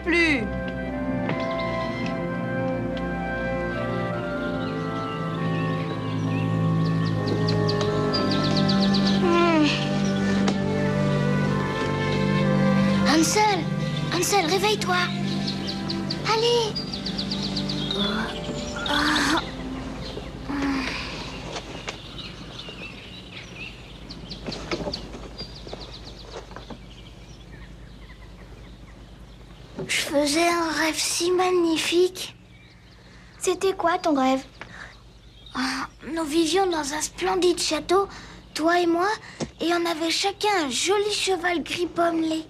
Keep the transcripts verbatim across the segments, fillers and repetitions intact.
plus. Hmm. Hansel, Hansel, réveille-toi. Allez. Oh. Je faisais un rêve si magnifique. C'était quoi ton rêve? Oh, nous vivions dans un splendide château, toi et moi, et on avait chacun un joli cheval gris pommelé.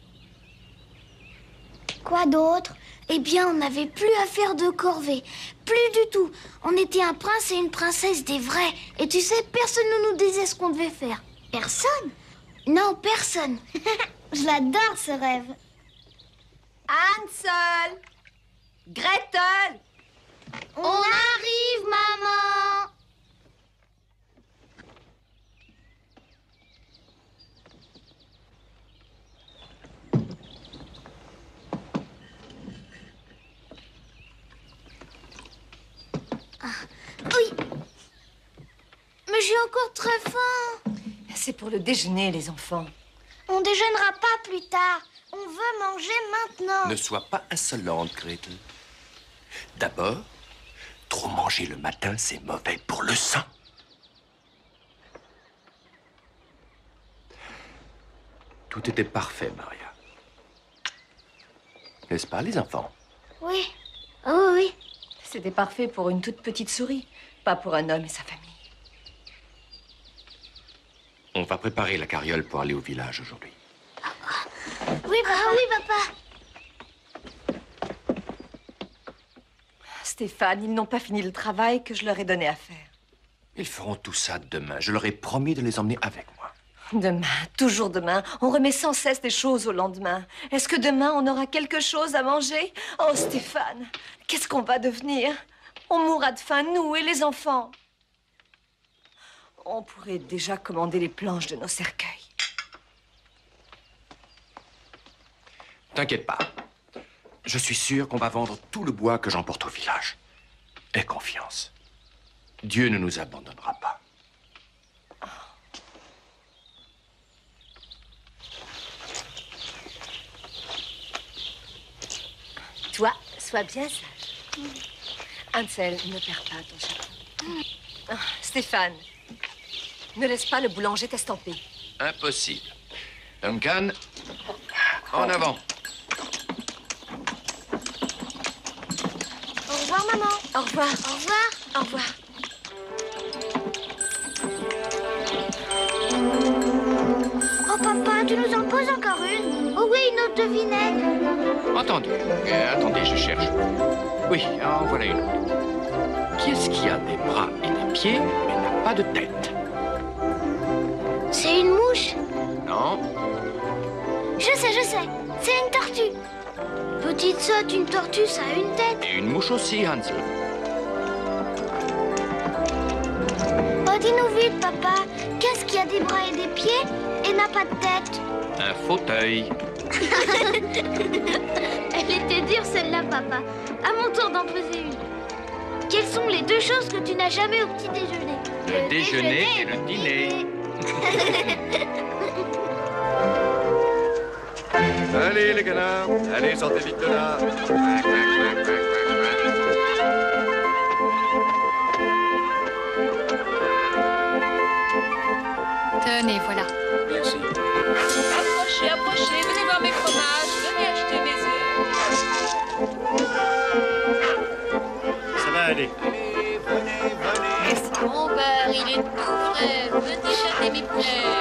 Quoi d'autre? Eh bien, on n'avait plus à faire de corvée. Plus du tout. On était un prince et une princesse des vrais. Et tu sais, personne ne nous disait ce qu'on devait faire. Personne? Non, personne. Je l'adore, ce rêve. Hansel! Gretel! On, On arrive, maman! Ah, oui! Mais j'ai encore très faim. C'est pour le déjeuner, les enfants. On déjeunera pas plus tard. On veut manger maintenant. Ne sois pas insolente, Gretel. D'abord, trop manger le matin, c'est mauvais pour le sang. Tout était parfait, Maria. N'est-ce pas, les enfants? Oui. Oh oui. C'était parfait pour une toute petite souris, pas pour un homme et sa famille. On va préparer la carriole pour aller au village aujourd'hui. Oui, papa. Ah, oui, papa. Stéphane, ils n'ont pas fini le travail que je leur ai donné à faire. Ils feront tout ça demain. Je leur ai promis de les emmener avec moi. Demain, toujours demain. On remet sans cesse des choses au lendemain. Est-ce que demain, on aura quelque chose à manger? Oh, Stéphane, qu'est-ce qu'on va devenir? On mourra de faim, nous et les enfants. On pourrait déjà commander les planches de nos cercueils. T'inquiète pas. Je suis sûr qu'on va vendre tout le bois que j'emporte au village. Aie confiance. Dieu ne nous abandonnera pas. Toi, sois bien sage. Hansel, ne perds pas ton chapeau. Ah, Stéphane, ne laisse pas le boulanger t'estamper. Impossible. Duncan, en avant. Au revoir, maman. Au revoir. Au revoir. Au revoir. Oh, papa, tu nous en poses encore une? Oh oui, une autre devinette. Entendu. Euh, attendez, je cherche. Oui, en voilà une autre. Qui est-ce qui a des bras et des pieds, mais n'a pas de tête? C'est une mouche? Non. Je sais, je sais. C'est une tortue. Petite sotte, une tortue, ça a une tête. Et une mouche aussi, Hansel. Oh, dis-nous vite, papa. Qu'est-ce qui a des bras et des pieds et n'a pas de tête? Un fauteuil. Elle était dure, celle-là, papa. À mon tour d'en poser une. Quelles sont les deux choses que tu n'as jamais au petit déjeuner? Le, le déjeuner, déjeuner et le dîner. Allez, les canards. Allez, sortez vite de là. Tenez, voilà. Merci. Approchez, approchez. Venez voir mes fromages. Venez acheter mes œufs. Ça va aller. Allez, venez, venez. Mon beurre, il est tout frais. Venez chercher mes poulets.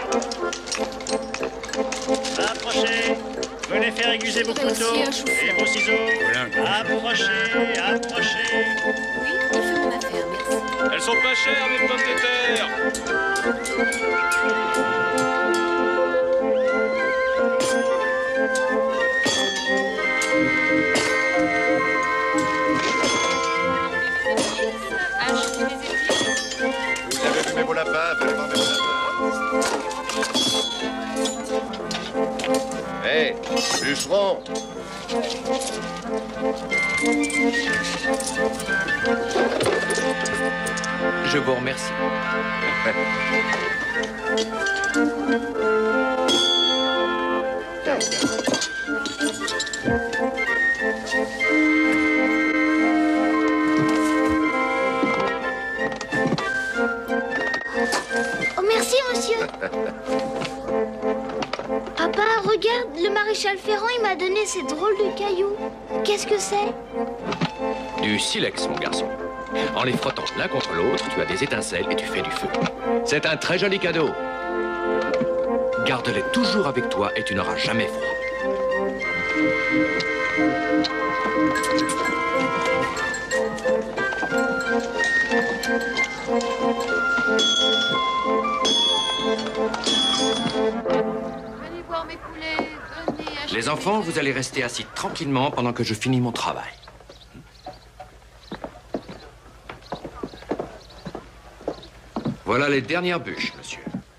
Approchez. Venez faire aiguiser vos couteaux et vos ciseaux. Approchez, approchez. Oui, il fait mon affaire, merci. Elles sont pas chères, mes pommes de terre. Achetez mes épis. Vous avez vu mes beaux lapins? Venez voir mes beaux lapins. Hé, hey, bûcheron, Je vous remercie. Oh, merci, monsieur. Papa, regarde, le maréchal Ferrand, il m'a donné ces drôles de cailloux. Qu'est-ce que c'est? Du silex, mon garçon. En les frottant l'un contre l'autre, tu as des étincelles et tu fais du feu. C'est un très joli cadeau. Garde-les toujours avec toi et tu n'auras jamais froid. Venez voir mes poulets, venez acheter. Les enfants, vous allez rester assis tranquillement pendant que je finis mon travail. Voilà les dernières bûches, monsieur.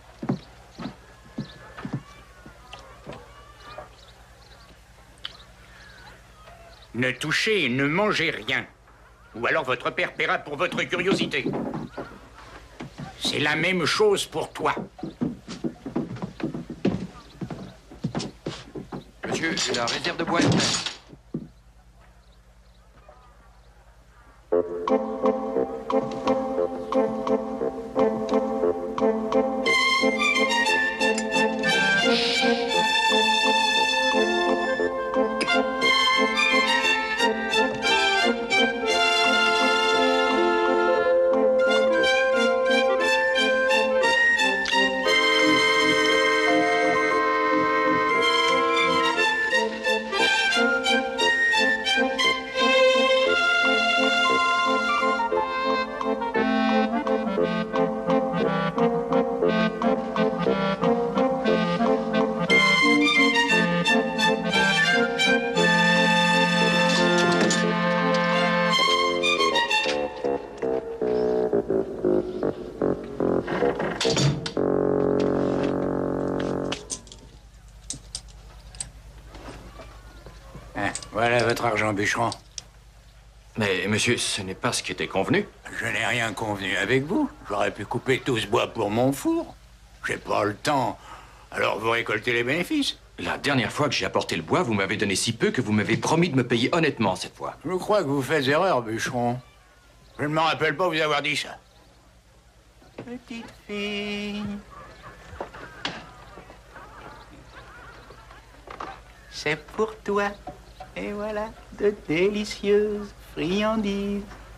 Ne touchez et ne mangez rien. Ou alors votre père paiera pour votre curiosité. C'est la même chose pour toi. Monsieur, la réserve de bois est prête. Voilà votre argent, bûcheron. Mais, monsieur, ce n'est pas ce qui était convenu. Je n'ai rien convenu avec vous. J'aurais pu couper tout ce bois pour mon four. J'ai pas le temps. Alors vous récoltez les bénéfices. La dernière fois que j'ai apporté le bois, vous m'avez donné si peu que vous m'avez promis de me payer honnêtement cette fois. Je crois que vous faites erreur, bûcheron. Je ne me rappelle pas vous avoir dit ça. Petite fille. C'est pour toi. Et voilà de délicieuses friandises.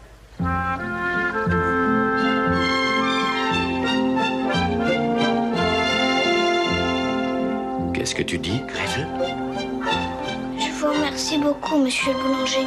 Qu'est-ce que tu dis, Gretel? Je vous remercie beaucoup, monsieur le boulanger.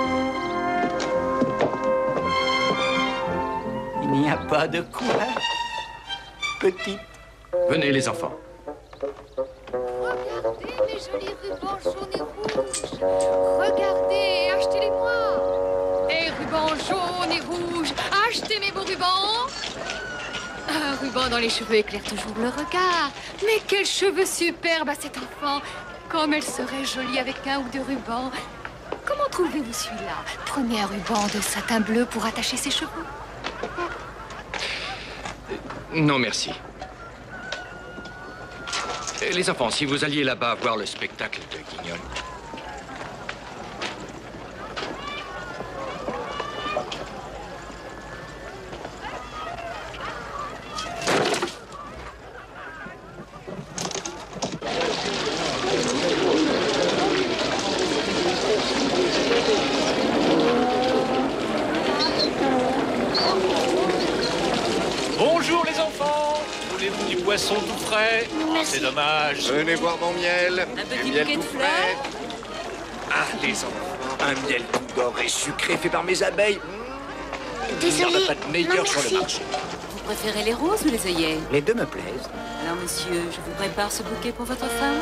Il n'y a pas de quoi, petite. Venez, les enfants. Regardez mes jolis rubans jaunes et rouges. Regardez, achetez-les-moi. Et rubans jaunes et rouges, achetez mes beaux rubans. Un ruban dans les cheveux éclaire toujours le regard. Mais quels cheveux superbes à cet enfant. Comme elle serait jolie avec un ou deux rubans. Comment trouvez-vous celui-là? Prenez un ruban de satin bleu pour attacher ses cheveux. Non, merci. Les enfants, si vous alliez là-bas voir le spectacle de Guignol. Bonjour les enfants. Voulez-vous du poisson tout frais? Oh, c'est dommage. Venez voir mon miel. Un petit Du miel bouquet de tout fleurs. frais. Ah, les enfants, un miel tout d'or et sucré fait par mes abeilles. Il n'y en Désolée. a pas de meilleur Non, sur le merci. marché. Vous préférez les roses ou les œillets? Les deux me plaisent. Alors, monsieur, je vous prépare ce bouquet pour votre femme.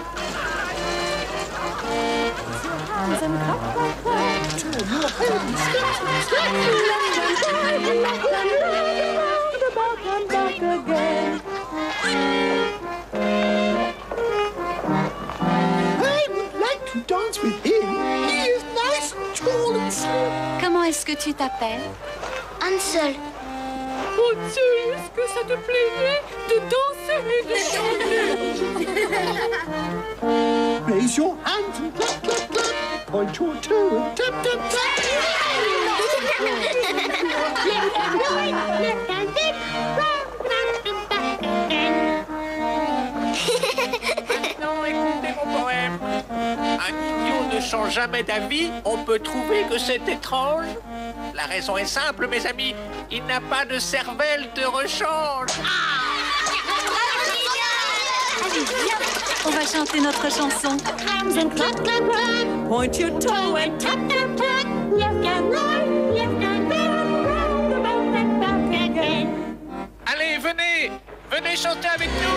I would like to dance with him. glaçons. Comment est-ce que tu t'appelles? Hansel. Hansel, est-ce que ça te plairait de danser et de chanter? Raise your hands and clap, clap, clap. Point your toe and tap, tap, tap. Left and right, left and right, round, round and back again. Maintenant, écoutez mon poème. Un idiot ne change jamais d'avis. On peut trouver que c'est étrange. La raison est simple, mes amis. Il n'a pas de cervelle de rechange. Allez, viens, on va chanter notre chanson. Hands and clap, clap, clap. Point your toe and tap, tap, tap. Left and right, left and right, round about and back again. Allez, venez. Venez chanter avec nous.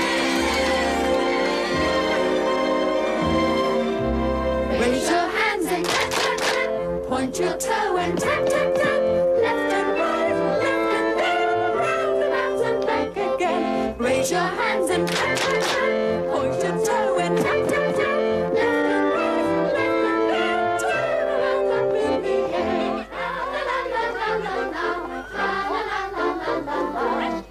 Raise your hands and clap, clap, clap. Point your toe and tap, tap, tap. Left and right, left and right, round about and back again. Raise your hands and clap, clap, clap. Point your toe and tap, tap, tap. Left and right, left and right, turn around up in the air. La la la la la la, la la la la la la, la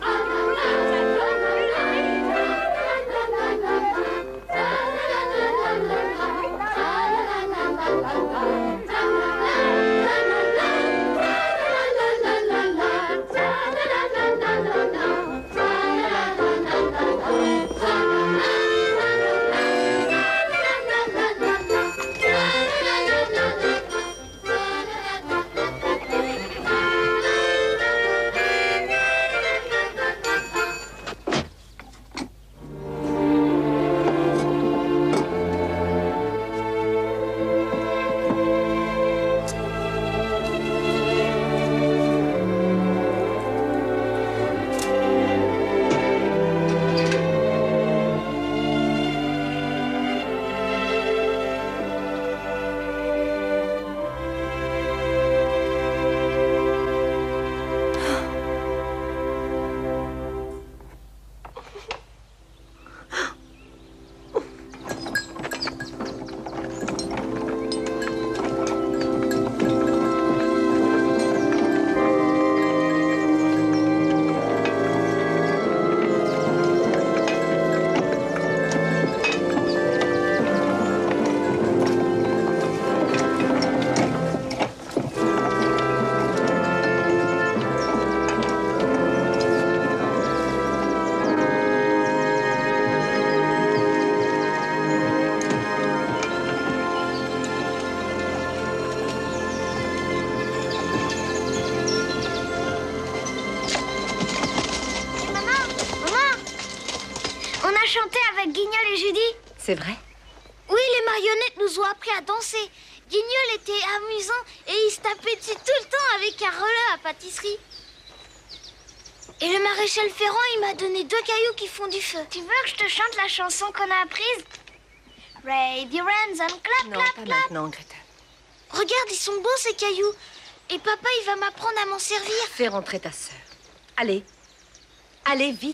C'est vrai? Oui, les marionnettes nous ont appris à danser. Guignol était amusant et il se tapait dessus tout le temps avec un relais à pâtisserie. Et le maréchal Ferrand, il m'a donné deux cailloux qui font du feu. Tu veux que je te chante la chanson qu'on a apprise? Raise your hands and clap, Non, clap, pas clap. maintenant, Greta. Regarde, ils sont beaux ces cailloux. Et papa, il va m'apprendre à m'en servir. Fais rentrer ta sœur. Allez. Allez, vite.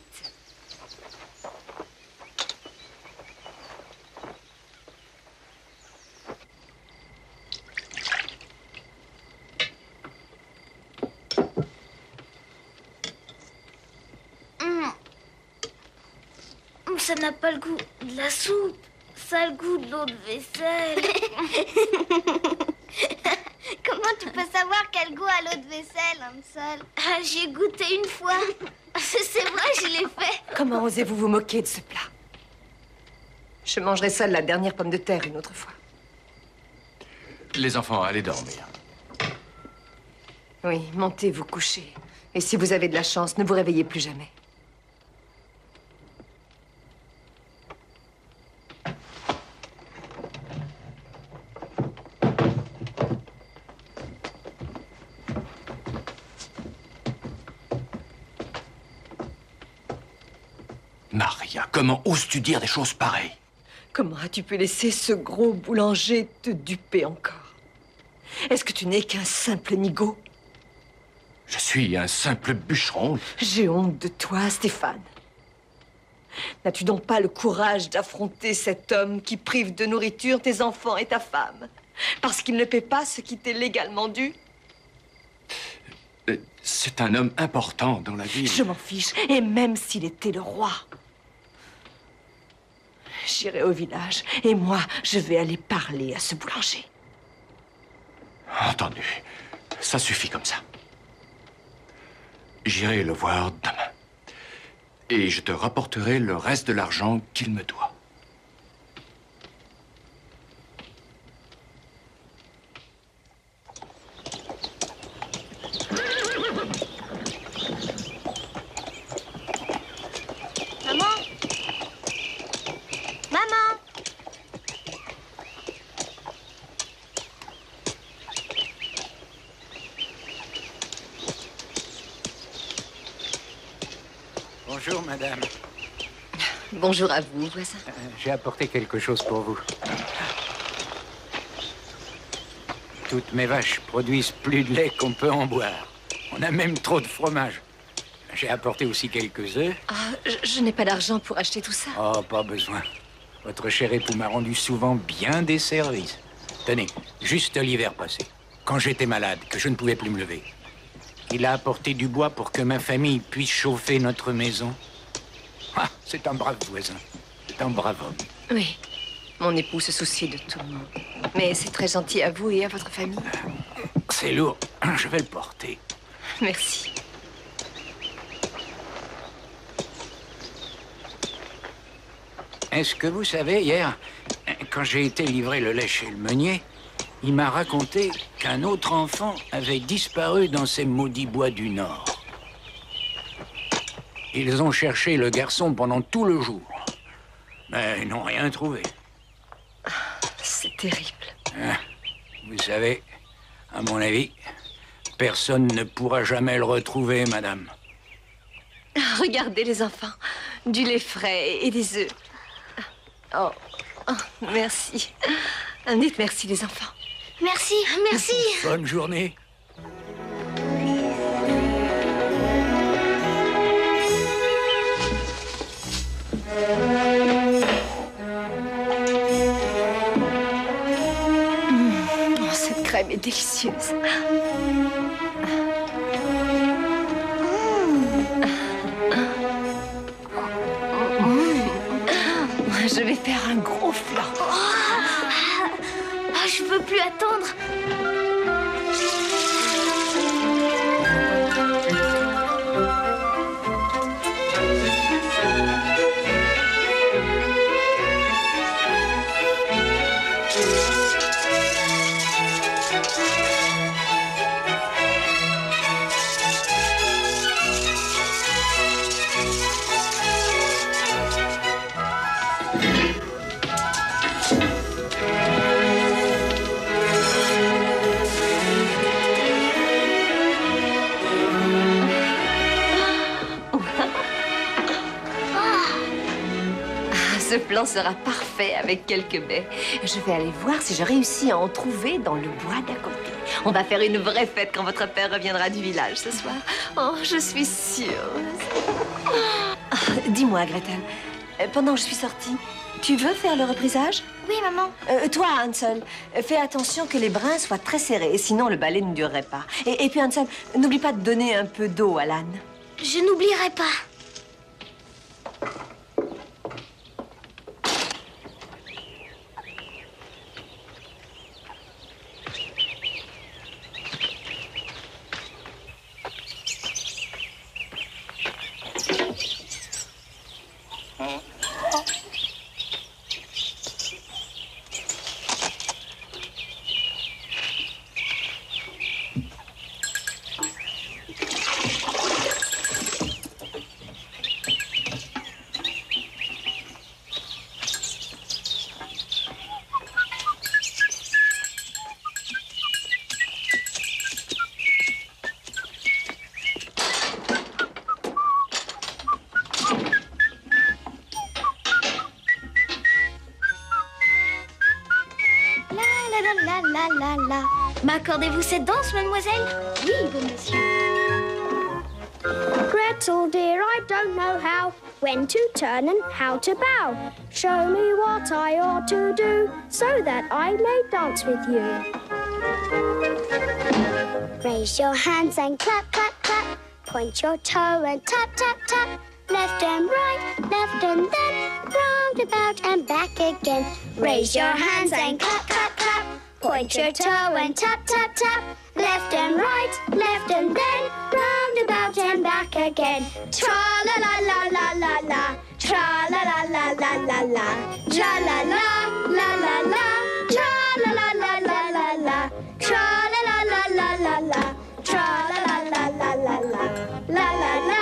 Ça n'a pas le goût de la soupe. Ça a le goût de l'eau de vaisselle. Comment tu peux savoir quel goût a l'eau de vaisselle, Hansel? Ah, j'y ai goûté une fois. C'est vrai, je l'ai fait. Comment osez-vous vous moquer de ce plat? Je mangerai seule la dernière pomme de terre une autre fois. Les enfants, allez dormir. Oui, montez vous coucher. Et si vous avez de la chance, ne vous réveillez plus jamais. Maria, comment oses-tu dire des choses pareilles? Comment as-tu pu laisser ce gros boulanger te duper encore? Est-ce que tu n'es qu'un simple nigaud? Je suis un simple bûcheron. J'ai honte de toi, Stéphane. N'as-tu donc pas le courage d'affronter cet homme qui prive de nourriture tes enfants et ta femme? Parce qu'il ne paie pas ce qui t'est légalement dû? C'est un homme important dans la ville. Je m'en fiche, et même s'il était le roi. J'irai au village, et moi, je vais aller parler à ce boulanger. Entendu. Ça suffit comme ça. J'irai le voir demain. Et je te rapporterai le reste de l'argent qu'il me doit. Maman? Maman? Bonjour, madame. Bonjour à vous, voisin. Euh, J'ai apporté quelque chose pour vous. Toutes mes vaches produisent plus de lait qu'on peut en boire. On a même trop de fromage. J'ai apporté aussi quelques œufs. Ah, je, je n'ai pas d'argent pour acheter tout ça. Oh, pas besoin. Votre cher époux m'a rendu souvent bien des services. Tenez, juste l'hiver passé, quand j'étais malade, que je ne pouvais plus me lever. Il a apporté du bois pour que ma famille puisse chauffer notre maison. Ah, c'est un brave voisin. C'est un brave homme. Oui, mon époux se soucie de tout le monde. Mais c'est très gentil à vous et à votre famille. C'est lourd. Je vais le porter. Merci. Est-ce que vous savez, hier, quand j'ai été livrer le lait chez le meunier, il m'a raconté qu'un autre enfant avait disparu dans ces maudits bois du Nord. Ils ont cherché le garçon pendant tout le jour, mais ils n'ont rien trouvé. C'est terrible. Ah, vous savez, à mon avis, personne ne pourra jamais le retrouver, madame. Regardez les enfants, du lait frais et des œufs. Oh, oh merci. Dites merci les enfants. Merci, merci. Bonne journée. Mmh. Oh, cette crème est délicieuse. Je vais faire un gros flan. Oh, ah, ah, je peux plus attendre. Ce flan sera parfait avec quelques baies. Je vais aller voir si je réussis à en trouver dans le bois d'à côté. On va faire une vraie fête quand votre père reviendra du village ce soir. Oh, je suis sûre. Ah, dis-moi, Gretel, pendant que je suis sortie, tu veux faire le reprisage? Oui, maman. Euh, toi, Hansel, fais attention que les brins soient très serrés, sinon le ballet ne durerait pas. Et, et puis, Hansel, n'oublie pas de donner un peu d'eau à l'âne. Je n'oublierai pas. M'accordez-vous cette danse, mademoiselle? Oui, bon monsieur. Gretel, dear, I don't know how, when to turn and how to bow. Show me what I ought to do, so that I may dance with you. Raise your hands and clap, clap, clap. Point your toe and tap, tap, tap. Left and right, left and then round about and back again. Raise your hands and clap, clap, clap. Point your toe and tap, tap, tap. Left and right, left and then round about and back again. Tra-la-la-la-la-la-la. Tra-la-la-la-la-la-la. Tra-la-la-la-la-la. Tra-la-la-la-la-la-la. Tra-la-la-la-la-la-la. Tra-la-la-la-la-la-la. La-la-la.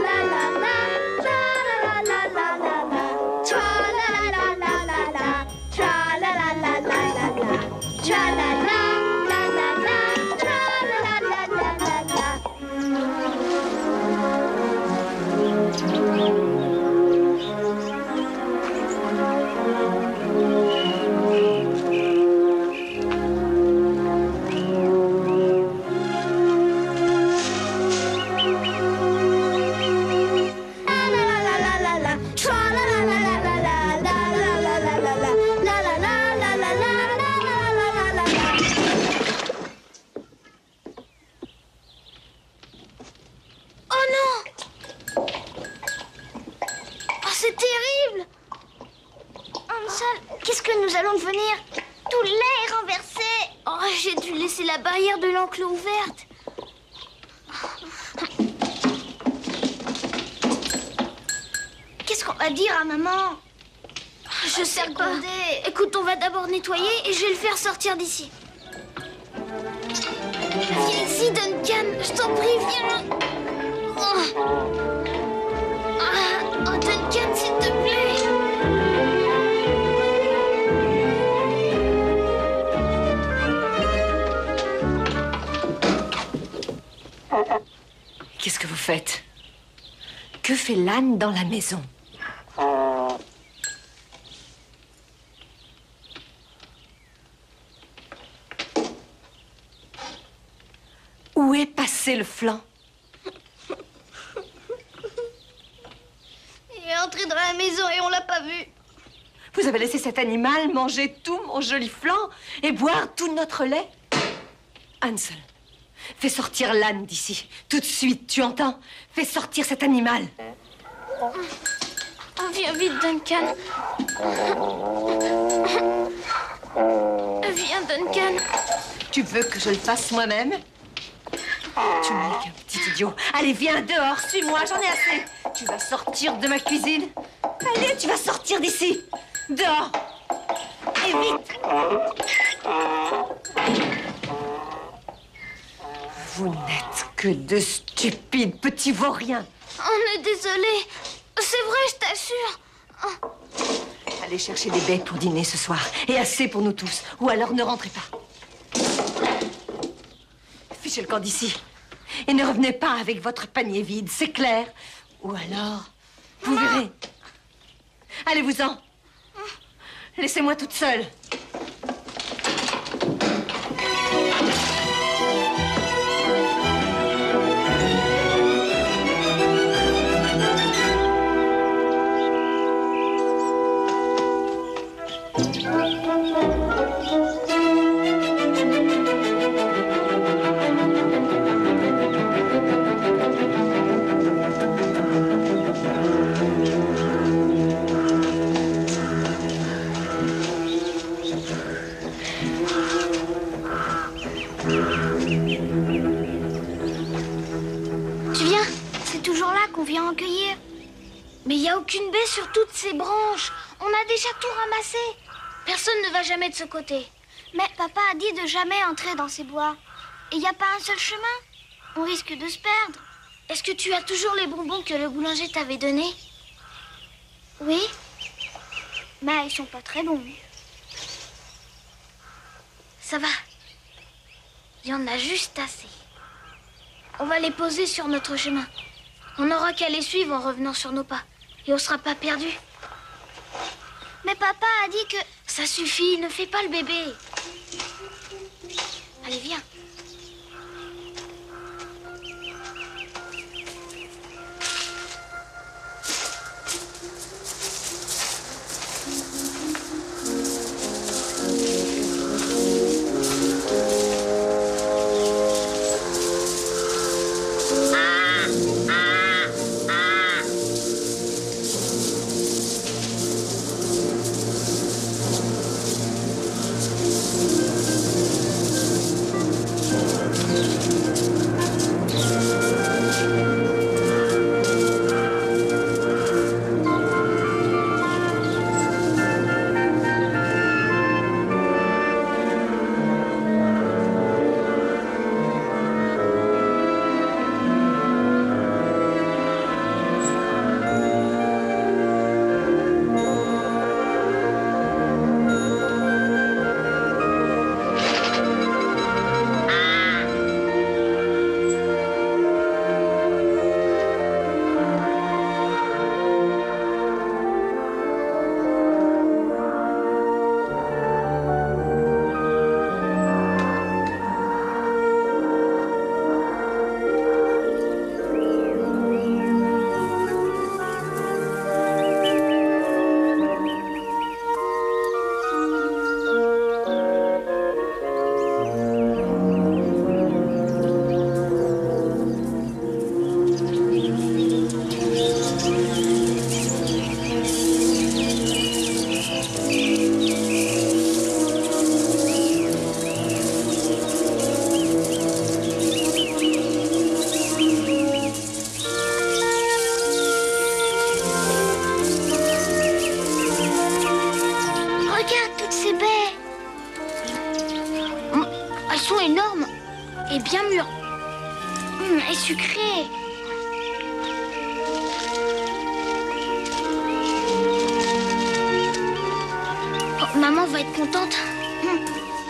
Qu'est-ce que nous allons devenir? Tout le lait est renversé. Oh, j'ai dû laisser la barrière de l'enclos ouverte. Qu'est-ce qu'on va dire à maman? Je sais pas. Écoute, on va d'abord nettoyer et je vais le faire sortir d'ici. Viens ici, Duncan. Je t'en prie, viens. Oh, ah, oh Duncan, s'il te plaît. Qu'est-ce que vous faites? Que fait l'âne dans la maison? Où est passé le flanc? Il est entré dans la maison et on l'a pas vu. Vous avez laissé cet animal manger tout mon joli flanc et boire tout notre lait? Hansel, fais sortir l'âne d'ici. Tout de suite, tu entends? Fais sortir cet animal. Oh, viens vite, Duncan. Viens, Duncan. Tu veux que je le fasse moi-même? Tu n'es qu'un petit idiot. Allez, viens dehors, suis-moi, j'en ai assez. Tu vas sortir de ma cuisine. Allez, tu vas sortir d'ici. Dehors. Et vite. Vous n'êtes que de stupides petits vauriens. On est désolé. C'est vrai, je t'assure. Oh. Allez chercher des baies pour dîner ce soir. Et assez pour nous tous. Ou alors ne rentrez pas. Fichez le camp d'ici. Et ne revenez pas avec votre panier vide, c'est clair. Ou alors, vous verrez. Allez-vous-en. Laissez-moi toute seule. En cueillir. Mais il n'y a aucune baie sur toutes ces branches. On a déjà tout ramassé. Personne ne va jamais de ce côté. Mais papa a dit de jamais entrer dans ces bois. Et il n'y a pas un seul chemin. On risque de se perdre. Est-ce que tu as toujours les bonbons que le boulanger t'avait donnés? Oui. Mais ils sont pas très bons. Ça va. Il y en a juste assez. On va les poser sur notre chemin. On n'aura qu'à les suivre en revenant sur nos pas. Et on sera pas perdu. Mais papa a dit que... Ça suffit, ne fais pas le bébé. Allez, viens. énorme et bien mûr. Mmh, et sucré. Oh, maman va être contente. Mmh.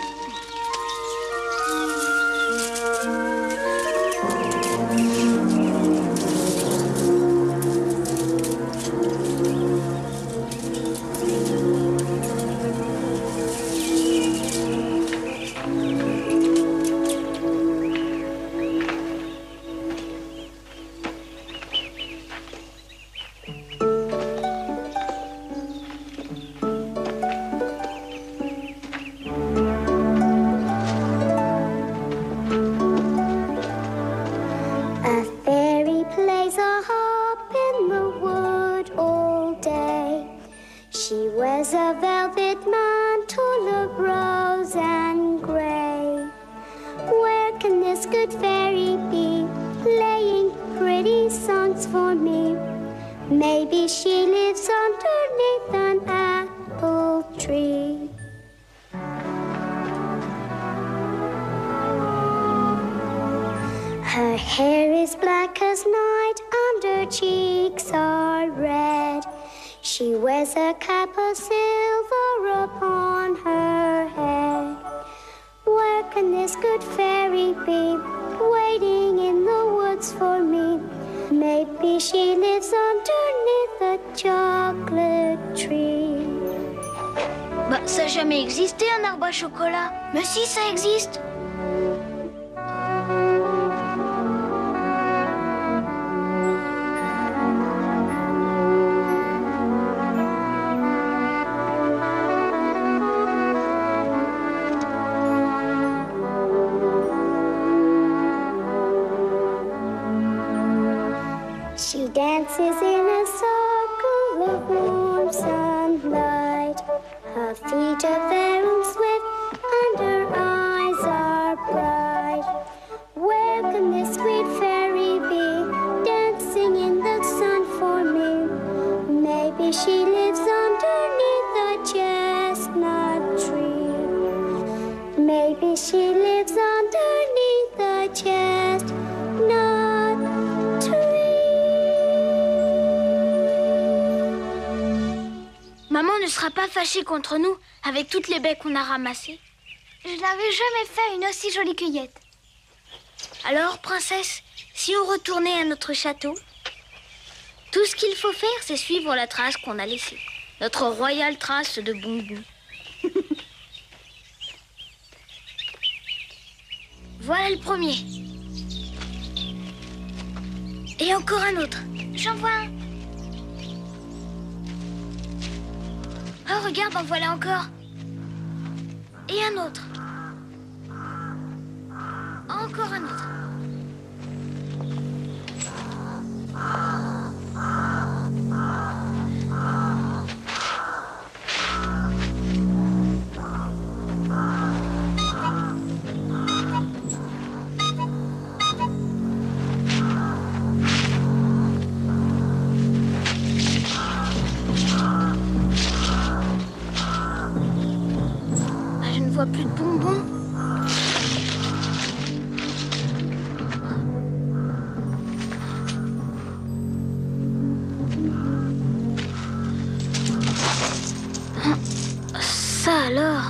Bah, ça n'a jamais existé un arbre à chocolat. Mais si, ça existe. She dances in a circle of warm sunlight. Her feet are very swift and her eyes are bright. Where can this sweet fairy be, dancing in the sun for me? Maybe she lives underneath the chestnut tree. Maybe she lives underneath the chestnut tree. Maman ne sera pas fâchée contre nous avec toutes les baies qu'on a ramassées. Je n'avais jamais fait une aussi jolie cueillette. Alors, princesse, si on retournait à notre château, tout ce qu'il faut faire, c'est suivre la trace qu'on a laissée. Notre royale trace de bonbons. Voilà le premier. Et encore un autre. J'en vois un. Oh, regarde, en voilà encore. Et un autre. Encore un autre. Plus de bonbons. Ça alors?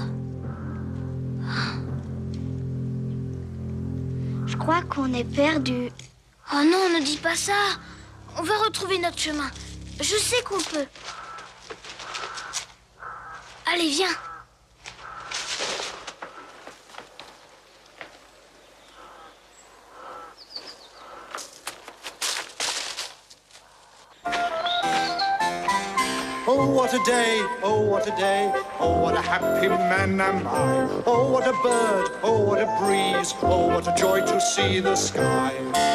Je crois qu'on est perdu. Oh non, ne dis pas ça. On va retrouver notre chemin. Je sais qu'on peut. Allez, viens. Oh, what a day, oh, what a day, oh, what a happy man am I. Oh, what a bird, oh, what a breeze, oh, what a joy to see the sky.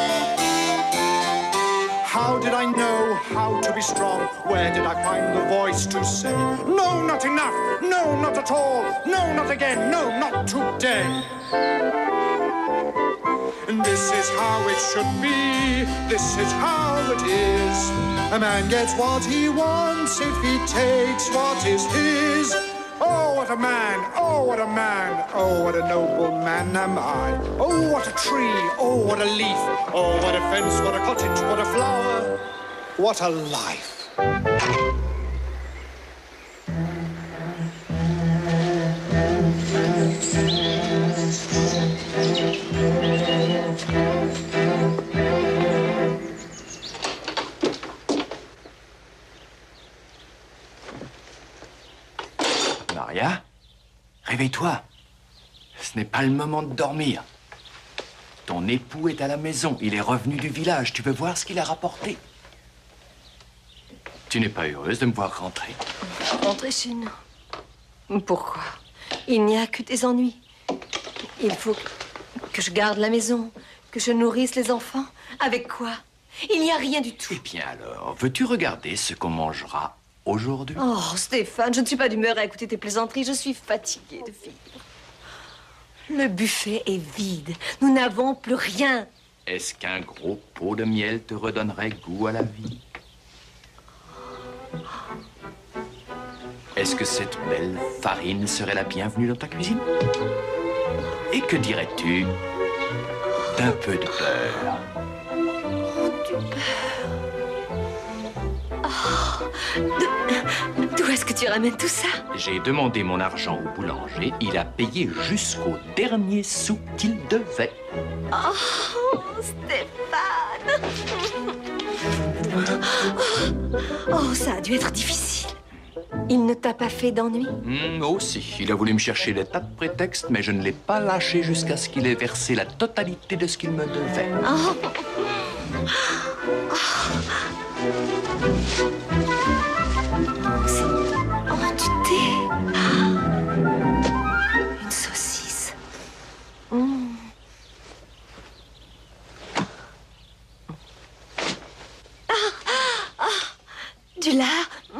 How did I know how to be strong? Where did I find the voice to say, no, not enough, no, not at all, no, not again, no, not today. And this is how it should be, this is how it is. A man gets what he wants if he takes what is his. Oh, what a man! Oh, what a man! Oh, what a noble man am I! Oh, what a tree! Oh, what a leaf! Oh, what a fence! What a cottage! What a flower! What a life! Maria, réveille-toi. Ce n'est pas le moment de dormir. Ton époux est à la maison. Il est revenu du village. Tu veux voir ce qu'il a rapporté? Tu n'es pas heureuse de me voir rentrer? Rentrer chez nous. Pourquoi? Il n'y a que des ennuis. Il faut que je garde la maison, que je nourrisse les enfants. Avec quoi? Il n'y a rien du tout. Eh bien alors, veux-tu regarder ce qu'on mangera aujourd'hui? Oh, Stéphane, je ne suis pas d'humeur à écouter tes plaisanteries. Je suis fatiguée de vivre. Le buffet est vide. Nous n'avons plus rien. Est-ce qu'un gros pot de miel te redonnerait goût à la vie? Est-ce que cette belle farine serait la bienvenue dans ta cuisine? Et que dirais-tu d'un peu de beurre? Oh, du beurre. Oh, d'où est-ce que tu ramènes tout ça? J'ai demandé mon argent au boulanger. Il a payé jusqu'au dernier sou qu'il devait. Oh, Stéphane! Oh, ça a dû être difficile. Il ne t'a pas fait d'ennui? Mmh, aussi. Il a voulu me chercher des tas de prétextes, mais je ne l'ai pas lâché jusqu'à ce qu'il ait versé la totalité de ce qu'il me devait. Oh. Oh, du thé. Une saucisse. Mmh. Ah, ah, du lard. Mmh.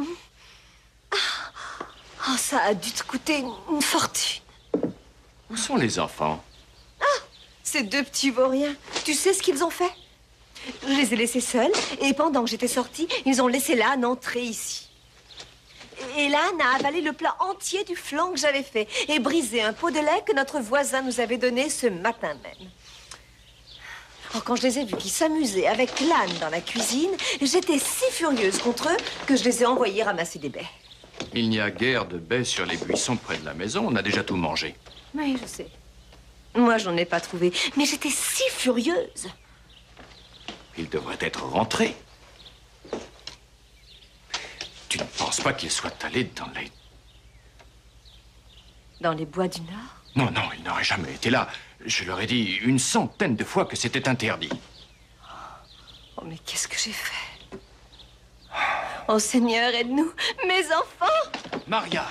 Oh, ça a dû te coûter une fortune. Où sont les enfants? Ah, ces deux petits vauriens. Tu sais ce qu'ils ont fait? Je les ai laissés seuls, et pendant que j'étais sortie, ils ont laissé Lan entrer ici. Et Lan a avalé le plat entier du flan que j'avais fait, et brisé un pot de lait que notre voisin nous avait donné ce matin même. Oh, quand je les ai vus qui s'amusaient avec Lan dans la cuisine, j'étais si furieuse contre eux que je les ai envoyés ramasser des baies. Il n'y a guère de baies sur les buissons près de la maison. On a déjà tout mangé. Oui, je sais. Moi, j'en ai pas trouvé. Mais j'étais si furieuse. Il devrait être rentré. Tu ne penses pas qu'il soit allé dans les... Dans les bois du Nord? Non, non, il n'aurait jamais été là. Je leur ai dit une centaine de fois que c'était interdit. Oh, mais qu'est-ce que j'ai fait? Oh, Seigneur, aide-nous, mes enfants! Maria!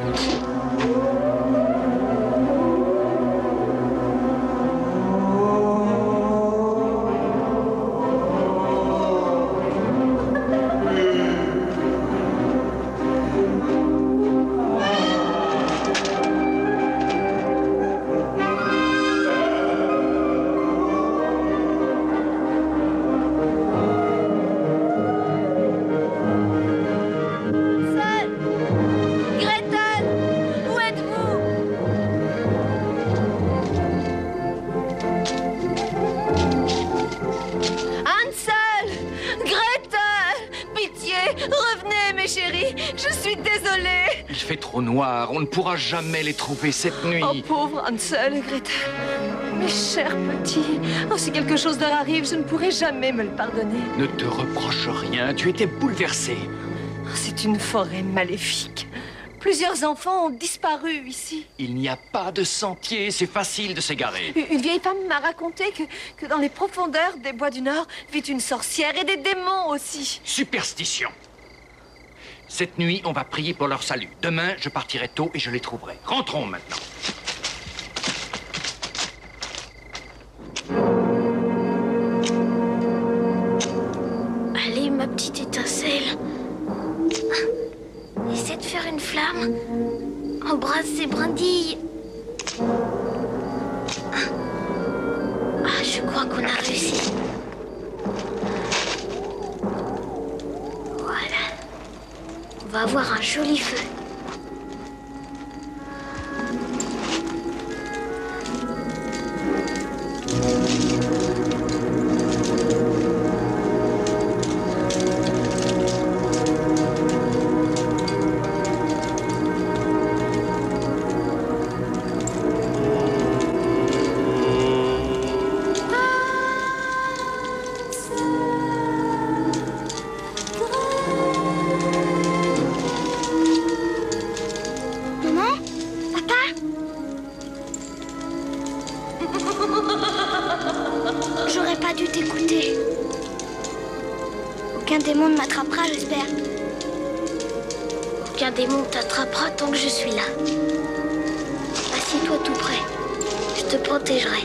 Noir, on ne pourra jamais les trouver cette nuit. Oh, pauvre Hansel et Gretel. Mes chers petits. Oh, si quelque chose leur arrive, je ne pourrai jamais me le pardonner. Ne te reproche rien, tu étais bouleversée. Oh, c'est une forêt maléfique. Plusieurs enfants ont disparu ici. Il n'y a pas de sentier, c'est facile de s'égarer. Une vieille femme m'a raconté que, que dans les profondeurs des bois du Nord vit une sorcière et des démons aussi. Superstition. Cette nuit, on va prier pour leur salut. Demain, je partirai tôt et je les trouverai. Rentrons maintenant. Allez, ma petite étincelle. Essaie de faire une flamme. Embrasse ces brindilles. Ah, je crois qu'on a réussi. On va avoir un joli feu. J'aurais pas dû t'écouter. Aucun démon ne m'attrapera, j'espère. Aucun démon t'attrapera tant que je suis là. Assieds-toi tout près. Je te protégerai.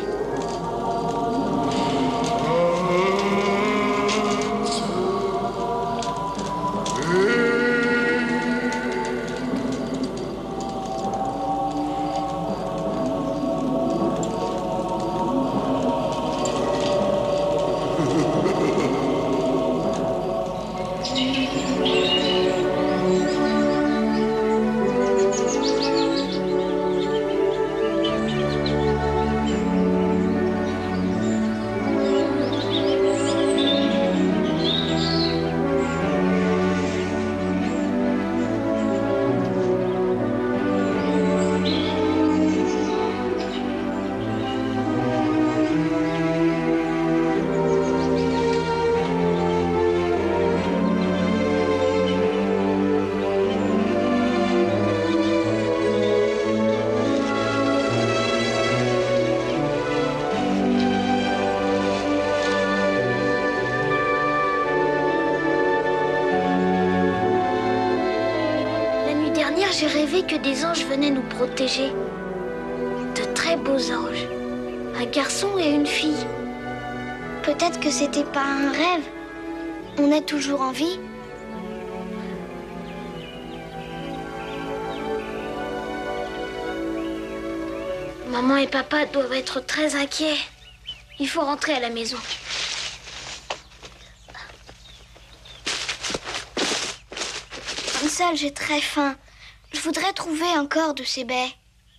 J'ai rêvé que des anges venaient nous protéger. De très beaux anges. Un garçon et une fille. Peut-être que c'était pas un rêve. On est toujours en vie. Maman et papa doivent être très inquiets. Il faut rentrer à la maison. Hansel, j'ai très faim. Je voudrais trouver encore de ces baies.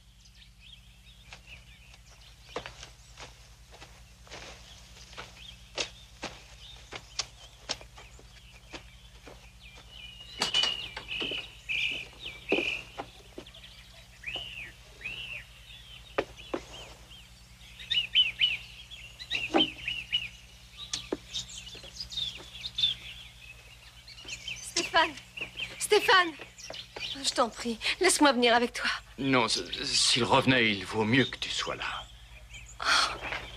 Stéphane! Stéphane! Je t'en prie, laisse-moi venir avec toi. Non, s'il revenait, il vaut mieux que tu sois là. Oh.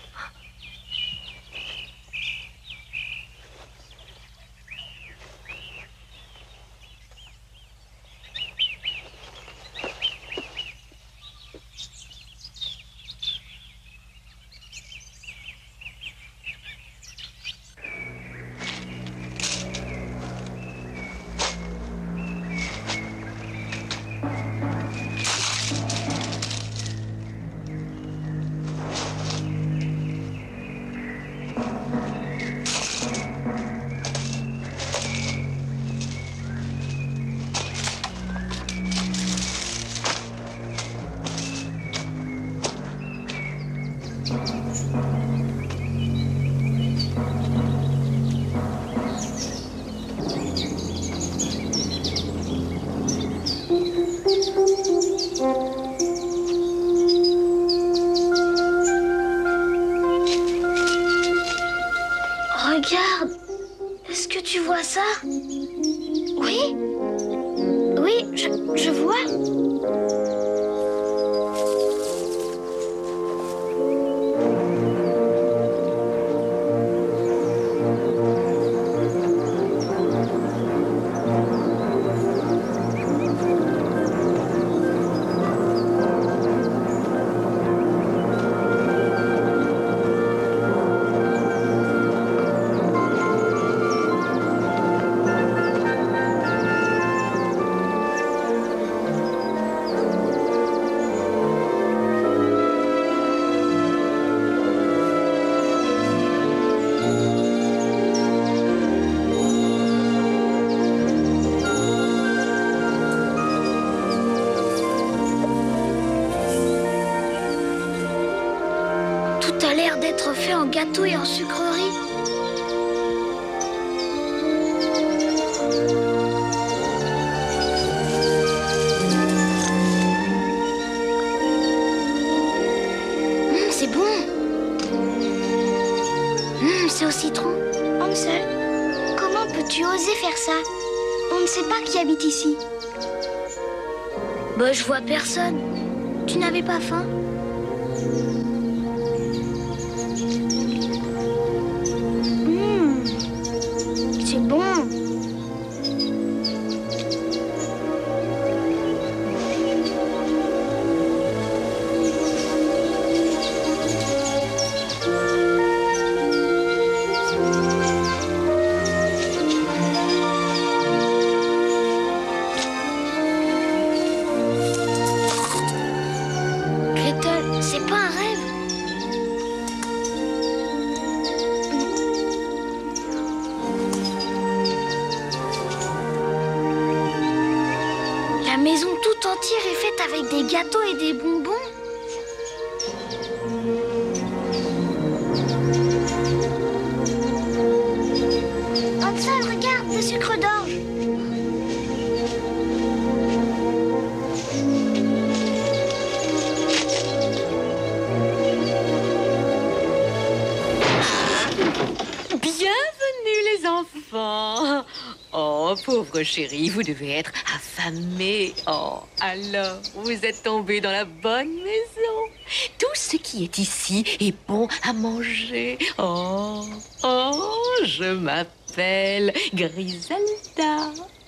Regarde, est-ce que tu vois ça? Oui? Oui, je, je vois. d'être fait en gâteau et en sucrerie. Mmh, c'est bon. Mmh, c'est au citron. Hansel, comment peux-tu oser faire ça? On ne sait pas qui habite ici. Bah, je vois personne. Tu n'avais pas faim? Mmh, c'est bon. C'est pas un rêve. La maison tout entière est faite avec des gâteaux et des bonbons. Hansel, regarde, le sucre d'orge. Bienvenue les enfants. Oh, pauvre chérie, vous devez être affamés. Oh, alors, vous êtes tombés dans la bonne maison. Tout ce qui est ici est bon à manger. Oh, oh, je m'appelle Griselda.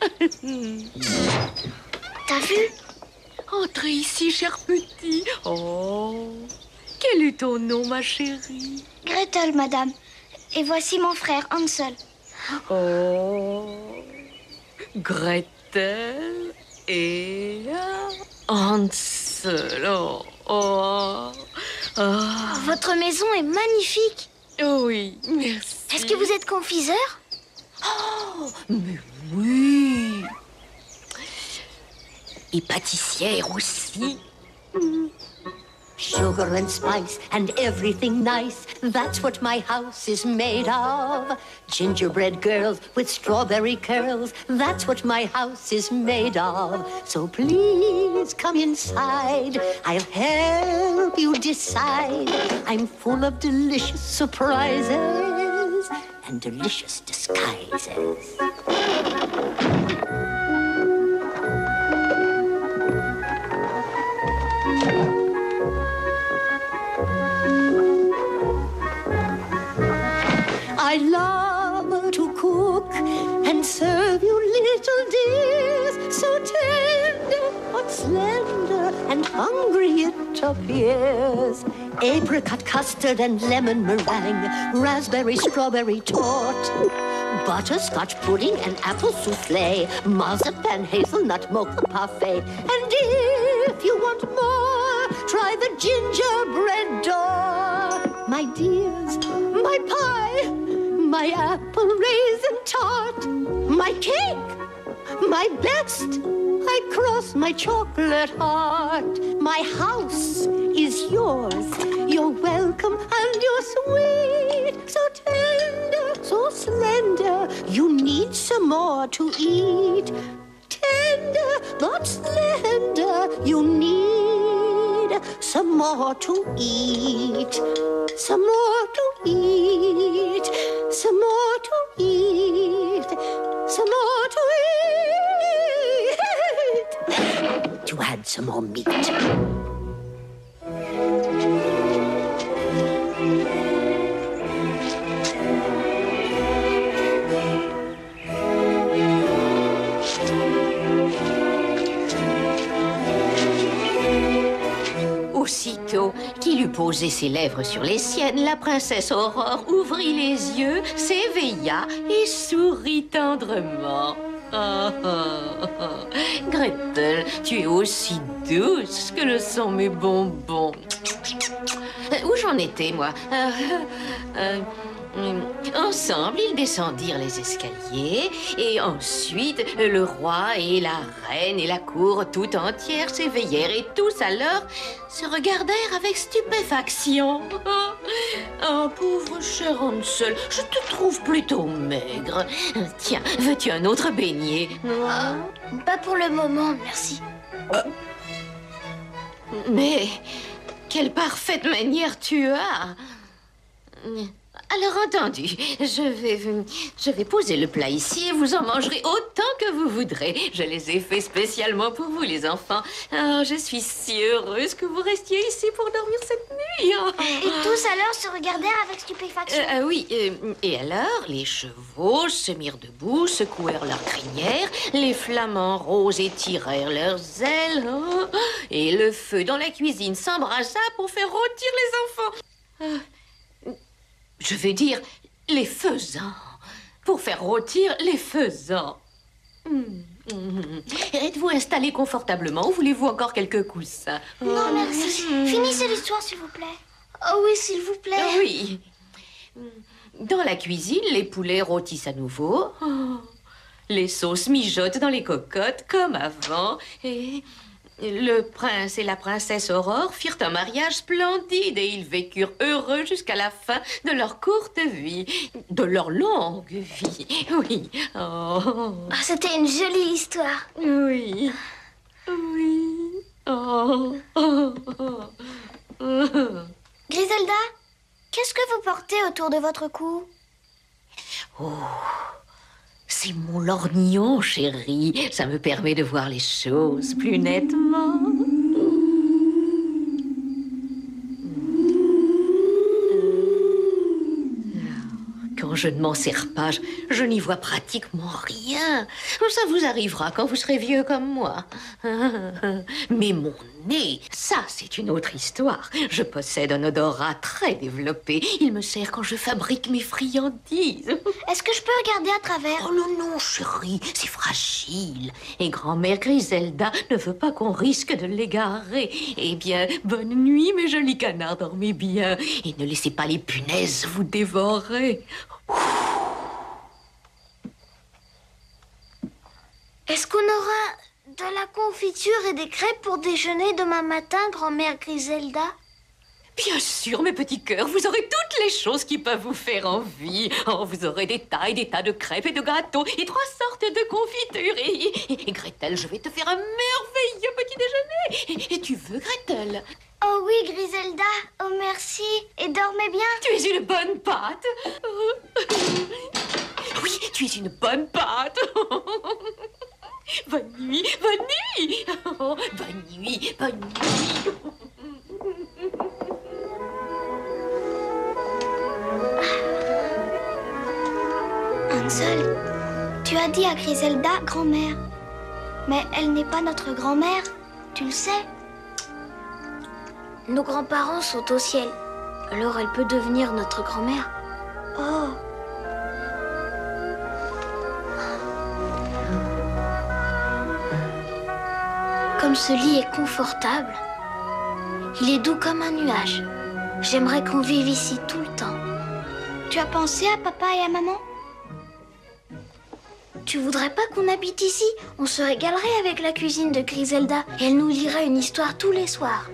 T'as vu? Entrez ici, cher petit. Oh, quel est ton nom, ma chérie? Gretel, madame. Et voici mon frère, Hansel. Oh, Gretel et Hansel. Oh, oh, oh. Votre maison est magnifique. Oui, merci. Est-ce que vous êtes confiseur? Oh, mais oui. Et pâtissière aussi. Sugar and spice and everything nice, that's what my house is made of. Gingerbread girls with strawberry curls, that's what my house is made of. So please come inside, I'll help you decide. I'm full of delicious surprises and delicious disguises. I love to cook and serve you little dears, so tender but slender and hungry it appears. Apricot custard and lemon meringue, raspberry strawberry tart, butterscotch pudding and apple souffle, marzipan hazelnut mocha parfait. And if you want more, try the gingerbread door. My dears, my pie, my apple raisin tart, my cake, my best, I cross my chocolate heart. My house is yours, you're welcome and you're sweet. So tender, so slender, you need some more to eat. Tender, but slender, you need some more to eat. Some more to eat, some more to eat, some more to eat. To add some more meat. Aussitôt qu'il eut posé ses lèvres sur les siennes, la princesse Aurore ouvrit les yeux, s'éveilla et sourit tendrement. Oh, oh, oh. Gretel, tu es aussi douce que le sont mes bonbons. Euh, où j'en étais, moi euh, euh, Ensemble, ils descendirent les escaliers et ensuite le roi et la reine et la cour tout entière s'éveillèrent et tous alors se regardèrent avec stupéfaction. Oh, pauvre cher Hansel, je te trouve plutôt maigre. Tiens, veux-tu un autre beignet? Oh, pas pour le moment, merci. Mais quelle parfaite manière tu as! Alors, entendu, je vais, je vais poser le plat ici et vous en mangerez autant que vous voudrez. Je les ai faits spécialement pour vous, les enfants. Oh, je suis si heureuse que vous restiez ici pour dormir cette nuit. Oh. Et tous alors se regardèrent avec stupéfaction. Euh, euh, oui, euh, et alors, les chevaux se mirent debout, secouèrent leurs crinières, les flamants roses étirèrent leurs ailes, oh, et le feu dans la cuisine s'embrasa pour faire rôtir les enfants. Euh, Je veux dire, les faisans. Pour faire rôtir les faisans. Mmh, mmh. Êtes-vous installés confortablement ou voulez-vous encore quelques coussins? Non, merci. Finissez l'histoire, s'il vous plaît. Oh oui, s'il vous plaît. Oui. Dans la cuisine, les poulets rôtissent à nouveau. Oh. Les sauces mijotent dans les cocottes, comme avant. Et... le prince et la princesse Aurore firent un mariage splendide et ils vécurent heureux jusqu'à la fin de leur courte vie, de leur longue vie. Oui. Oh. Ah, c'était une jolie histoire. Oui. Oui. Oh. Oh. Oh. Griselda, qu'est-ce que vous portez autour de votre cou? Oh. C'est mon lorgnon, chérie. Ça me permet de voir les choses plus nettement. Quand je ne m'en sers pas, je, je n'y vois pratiquement rien. Ça vous arrivera quand vous serez vieux comme moi. Mais mon nez, ça, c'est une autre histoire. Je possède un odorat très développé. Il me sert quand je fabrique mes friandises. Est-ce que je peux regarder à travers? Oh non, non, chérie, c'est fragile. Et grand-mère Griselda ne veut pas qu'on risque de l'égarer. Eh bien, bonne nuit, mes jolis canards, dormez bien. Et ne laissez pas les punaises vous dévorer. Est-ce qu'on aura de la confiture et des crêpes pour déjeuner demain matin, grand-mère Griselda? Bien sûr, mes petits cœurs, vous aurez toutes les choses qui peuvent vous faire envie. Oh, vous aurez des tas et des tas de crêpes et de gâteaux et trois sortes de confitures. Et, et, et Gretel, je vais te faire un merveilleux petit déjeuner. Et, et tu veux, Gretel? Oh oui, Griselda. Oh, merci. Et dormez bien. Tu es une bonne pâte. Oui, tu es une bonne pâte. Bonne nuit, bonne nuit. Bonne nuit, bonne nuit. Hansel, tu as dit à Griselda grand-mère. Mais elle n'est pas notre grand-mère, tu le sais. Nos grands-parents sont au ciel, alors elle peut devenir notre grand-mère. Oh. Comme ce lit est confortable, il est doux comme un nuage. J'aimerais qu'on vive ici tout le temps. Tu as pensé à papa et à maman? Tu voudrais pas qu'on habite ici? On se régalerait avec la cuisine de Griselda et elle nous lirait une histoire tous les soirs.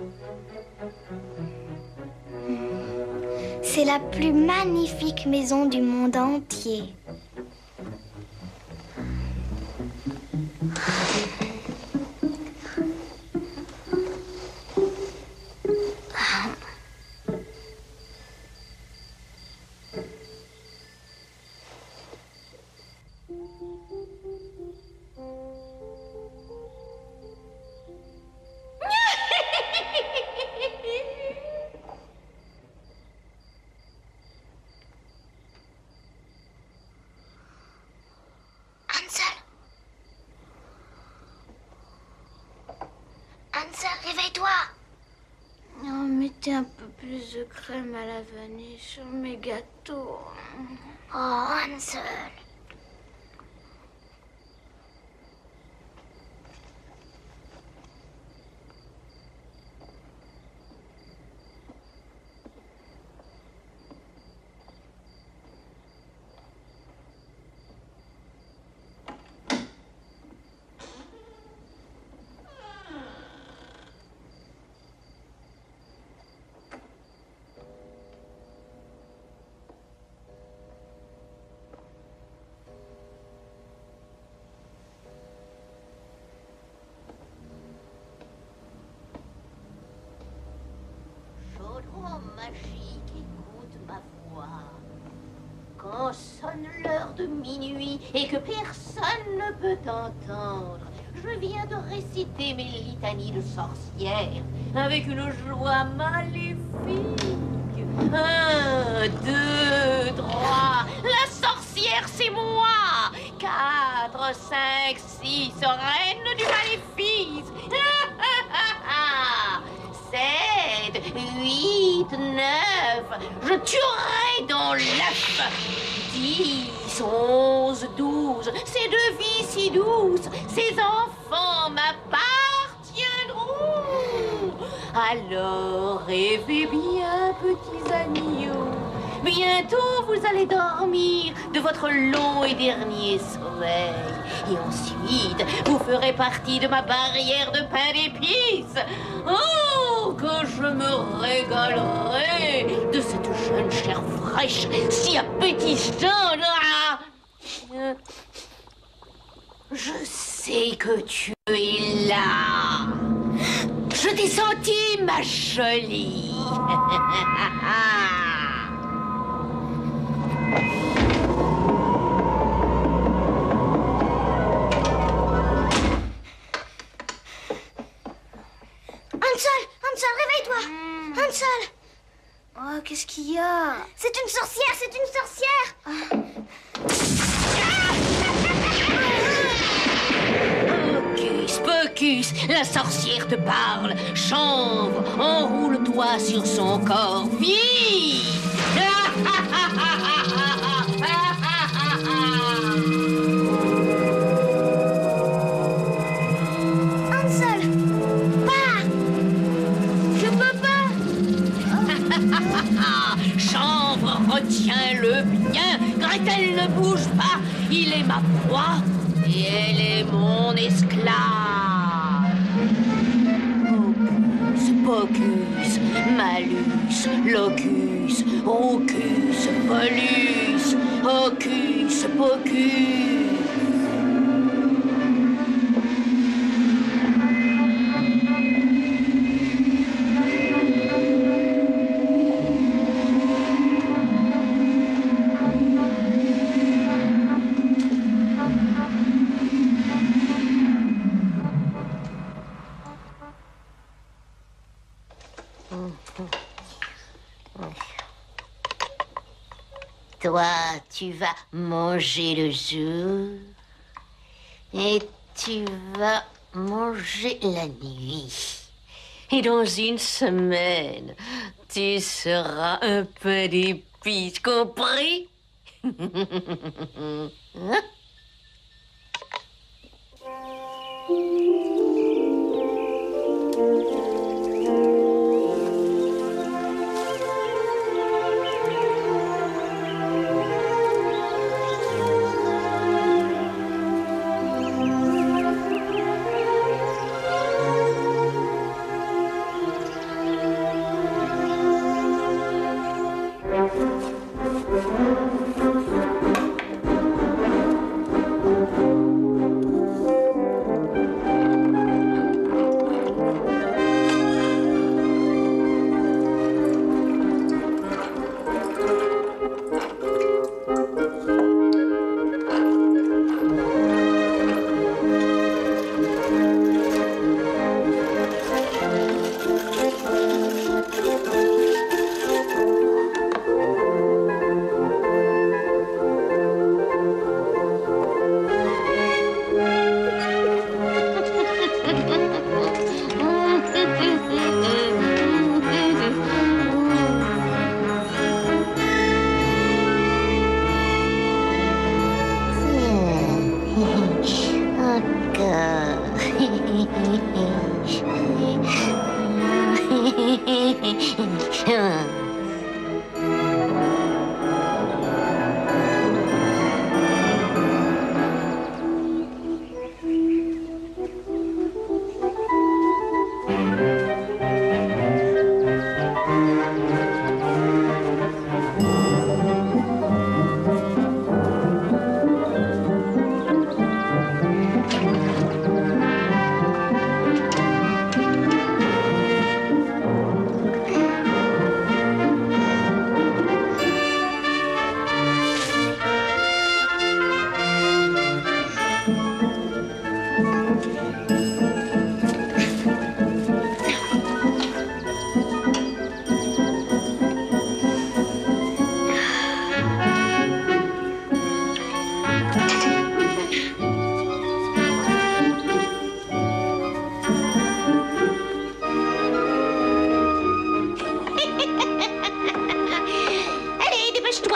C'est la plus magnifique maison du monde entier. Réveille-toi! Oh, mettez un peu plus de crème à la vanille sur mes gâteaux. Oh, Hansel. soir, quand sonne l'heure de minuit et que personne ne peut entendre, je viens de réciter mes litanies de sorcières avec une joie maléfique. Un, deux, trois, la sorcière c'est moi. Quatre, cinq, six, reine du maléfice. Sept, huit, neuf, je tuerai dans l'œuf. Dix, onze, douze, ces deux vies si douces, ces enfants m'appartiendront. Alors rêvez bien, petits agneaux. Bientôt vous allez dormir de votre long et dernier sommeil. Et ensuite, vous ferez partie de ma barrière de pain d'épices. Oh, que je me régalerai de cette jeune chair fraîche, si appétissante. Je sais que tu es là. Je t'ai senti, ma jolie. Hansel, Hansel, réveille-toi. Hansel. Oh, qu'est-ce qu'il y a? C'est une sorcière, c'est une sorcière. Hocus pocus, la sorcière te parle. Chanvre, enroule-toi sur son corps. Vite. Hansel, pars. Je peux pas. Chanvre, retiens-le bien. Gretel ne bouge pas. Il est ma proie et elle est mon esclave. Hocus pocus, malus, locus, rocus, polus, hocus pocus. Toi, tu vas manger le jour et tu vas manger la nuit. Et dans une semaine, tu seras un peu d'épices, compris? Hein?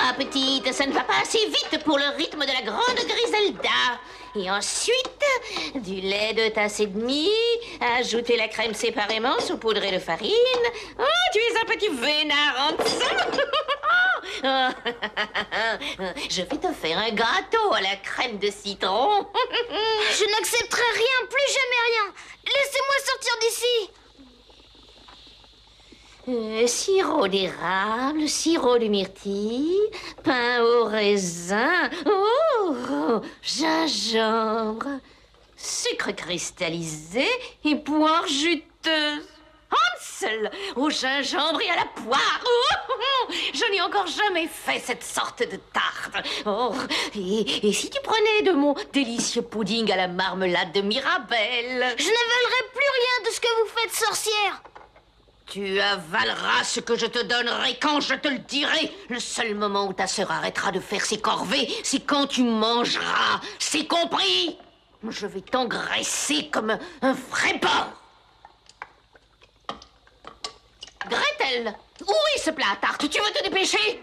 ma petite, ça ne va pas assez vite pour le rythme de la grande Griselda. Et ensuite, du lait de tasse et demie, ajouter la crème séparément, saupoudrer de farine. Oh, tu es un petit vénard, Hansel. Je vais te faire un gâteau à la crème de citron. Je n'accepterai rien, plus jamais rien. Laissez-moi sortir d'ici. Euh, sirop d'érable, sirop de myrtille, pain au raisin, oh, gingembre, sucre cristallisé et poire juteuse. Hansel, au gingembre et à la poire. Oh, je n'ai encore jamais fait cette sorte de tarte. Oh, et, et si tu prenais de mon délicieux pudding à la marmelade de Mirabelle? Je n'avalerai plus rien de ce que vous faites, sorcière. Tu avaleras ce que je te donnerai quand je te le dirai. Le seul moment où ta sœur arrêtera de faire ses corvées, c'est quand tu mangeras. C'est compris? Je vais t'engraisser comme un, un vrai porc. Gretel, où est ce plat à tarte? Tu veux te dépêcher?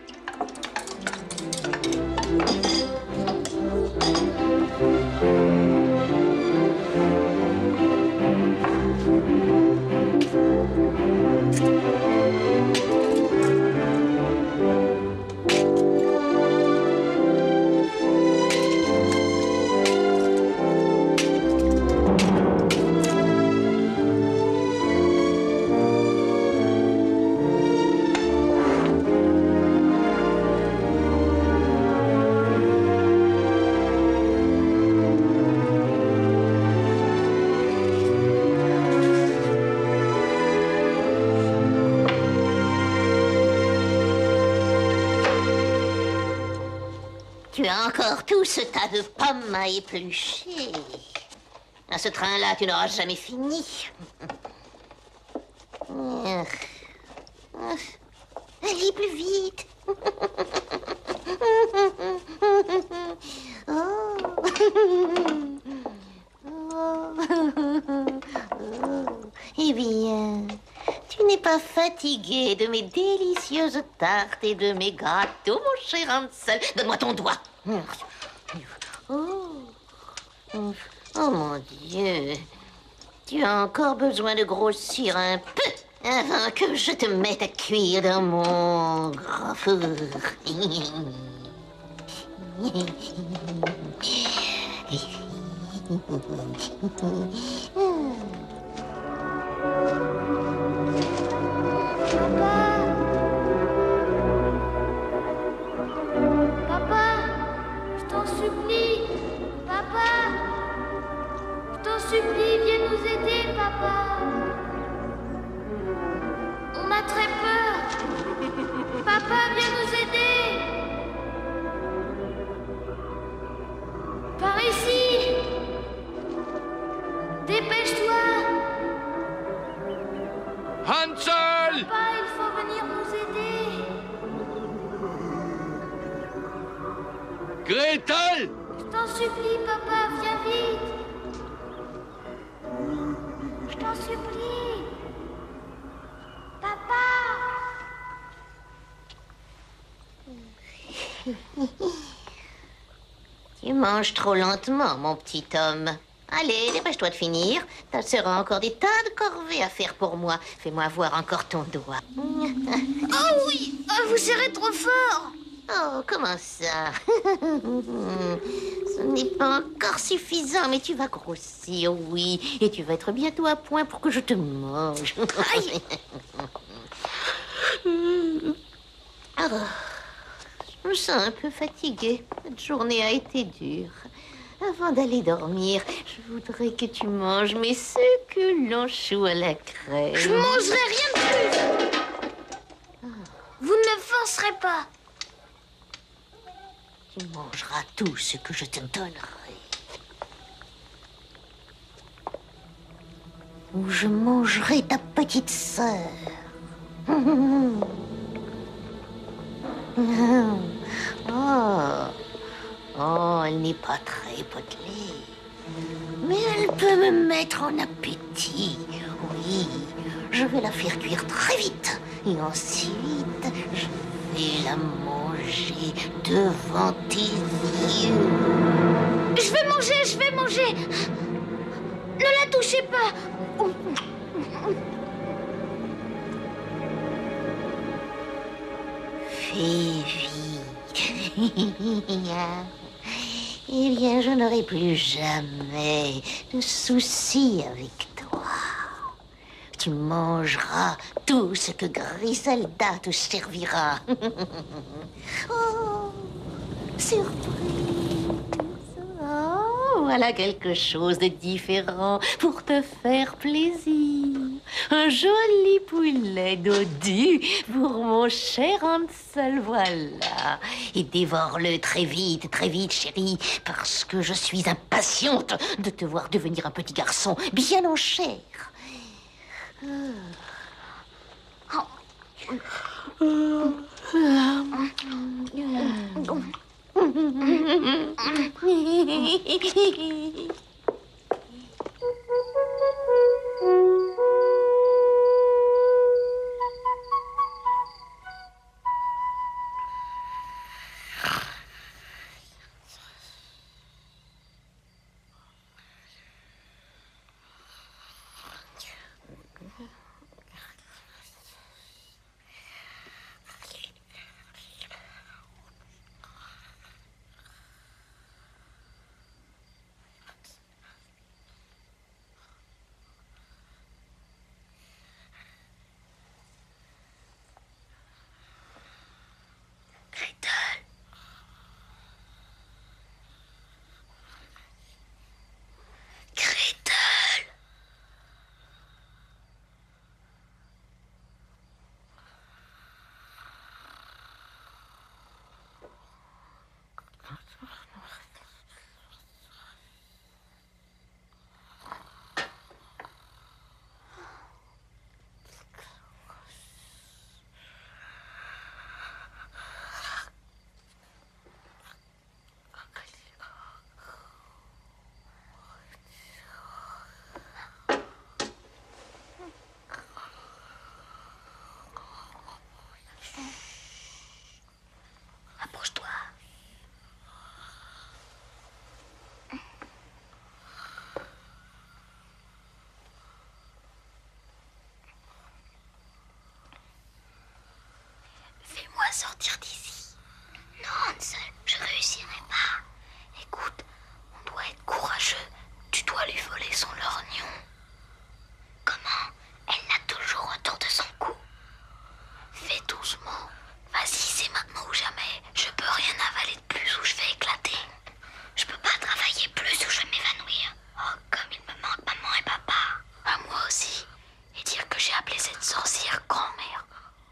Tu as encore tout ce tas de pommes à éplucher. À ce train-là, tu n'auras jamais fini. Allez, plus vite. Eh bien, tu n'es pas fatigué de mes délicieuses tartes et de mes gâteaux, mon cher Hansel. Donne-moi ton doigt. Oh. Oh mon Dieu. Tu as encore besoin de grossir un peu avant que je te mette à cuire dans mon grand four. Papa, je t'en supplie. Papa, je t'en supplie, viens nous aider, papa. On a très peur. Papa, viens nous aider. Par ici. Dépêche-toi. Hansel! Papa, il faut venir nous aider. Gretel! Je t'en supplie, papa, viens vite. Je t'en supplie. Papa. Tu manges trop lentement, mon petit homme. Allez, dépêche-toi de finir. Ta sœur a encore des tas de corvées à faire pour moi. Fais-moi voir encore ton doigt. Oh oui, oh, vous serrez trop fort. Oh, comment ça? Ce n'est pas encore suffisant, mais tu vas grossir, oui. Et tu vas être bientôt à point pour que je te mange. Aïe. Oh, je me sens un peu fatiguée. Cette journée a été dure. Avant d'aller dormir, je voudrais que tu manges mes succulents choux à la crème. Je mangerai rien de plus. Vous ne me forcerez pas. Tu mangeras tout ce que je te donnerai. Ou je mangerai ta petite sœur. Oh. Oh, elle n'est pas très potelée. Mais elle peut me mettre en appétit. Oui, je vais la faire cuire très vite. Et ensuite, je vais la manger devant tes yeux. Je vais manger, je vais manger. Ne la touchez pas. Fais vite. Eh bien, je n'aurai plus jamais de soucis avec toi. Tu mangeras tout ce que Griselda te servira. Oh, surprise. Oh, voilà quelque chose de différent pour te faire plaisir. Un joli poulet dodu pour mon cher Hansel, voilà. Et dévore-le très vite, très vite, chérie, parce que je suis impatiente de te voir devenir un petit garçon bien en chair. Approche-toi. Fais-moi sortir d'ici. Non, Hansel, je réussirai pas. Écoute, on doit être courageux. Tu dois lui voler son lorgnon. Comment? Elle n'a toujours autour de son cou. Fais doucement. Vas-y, c'est maintenant ou jamais. Je peux rien avaler de plus ou je vais éclater. Je peux pas travailler plus ou je vais m'évanouir. Oh, comme il me manque maman et papa. À moi aussi. Et dire que j'ai appelé cette sorcière grand-mère.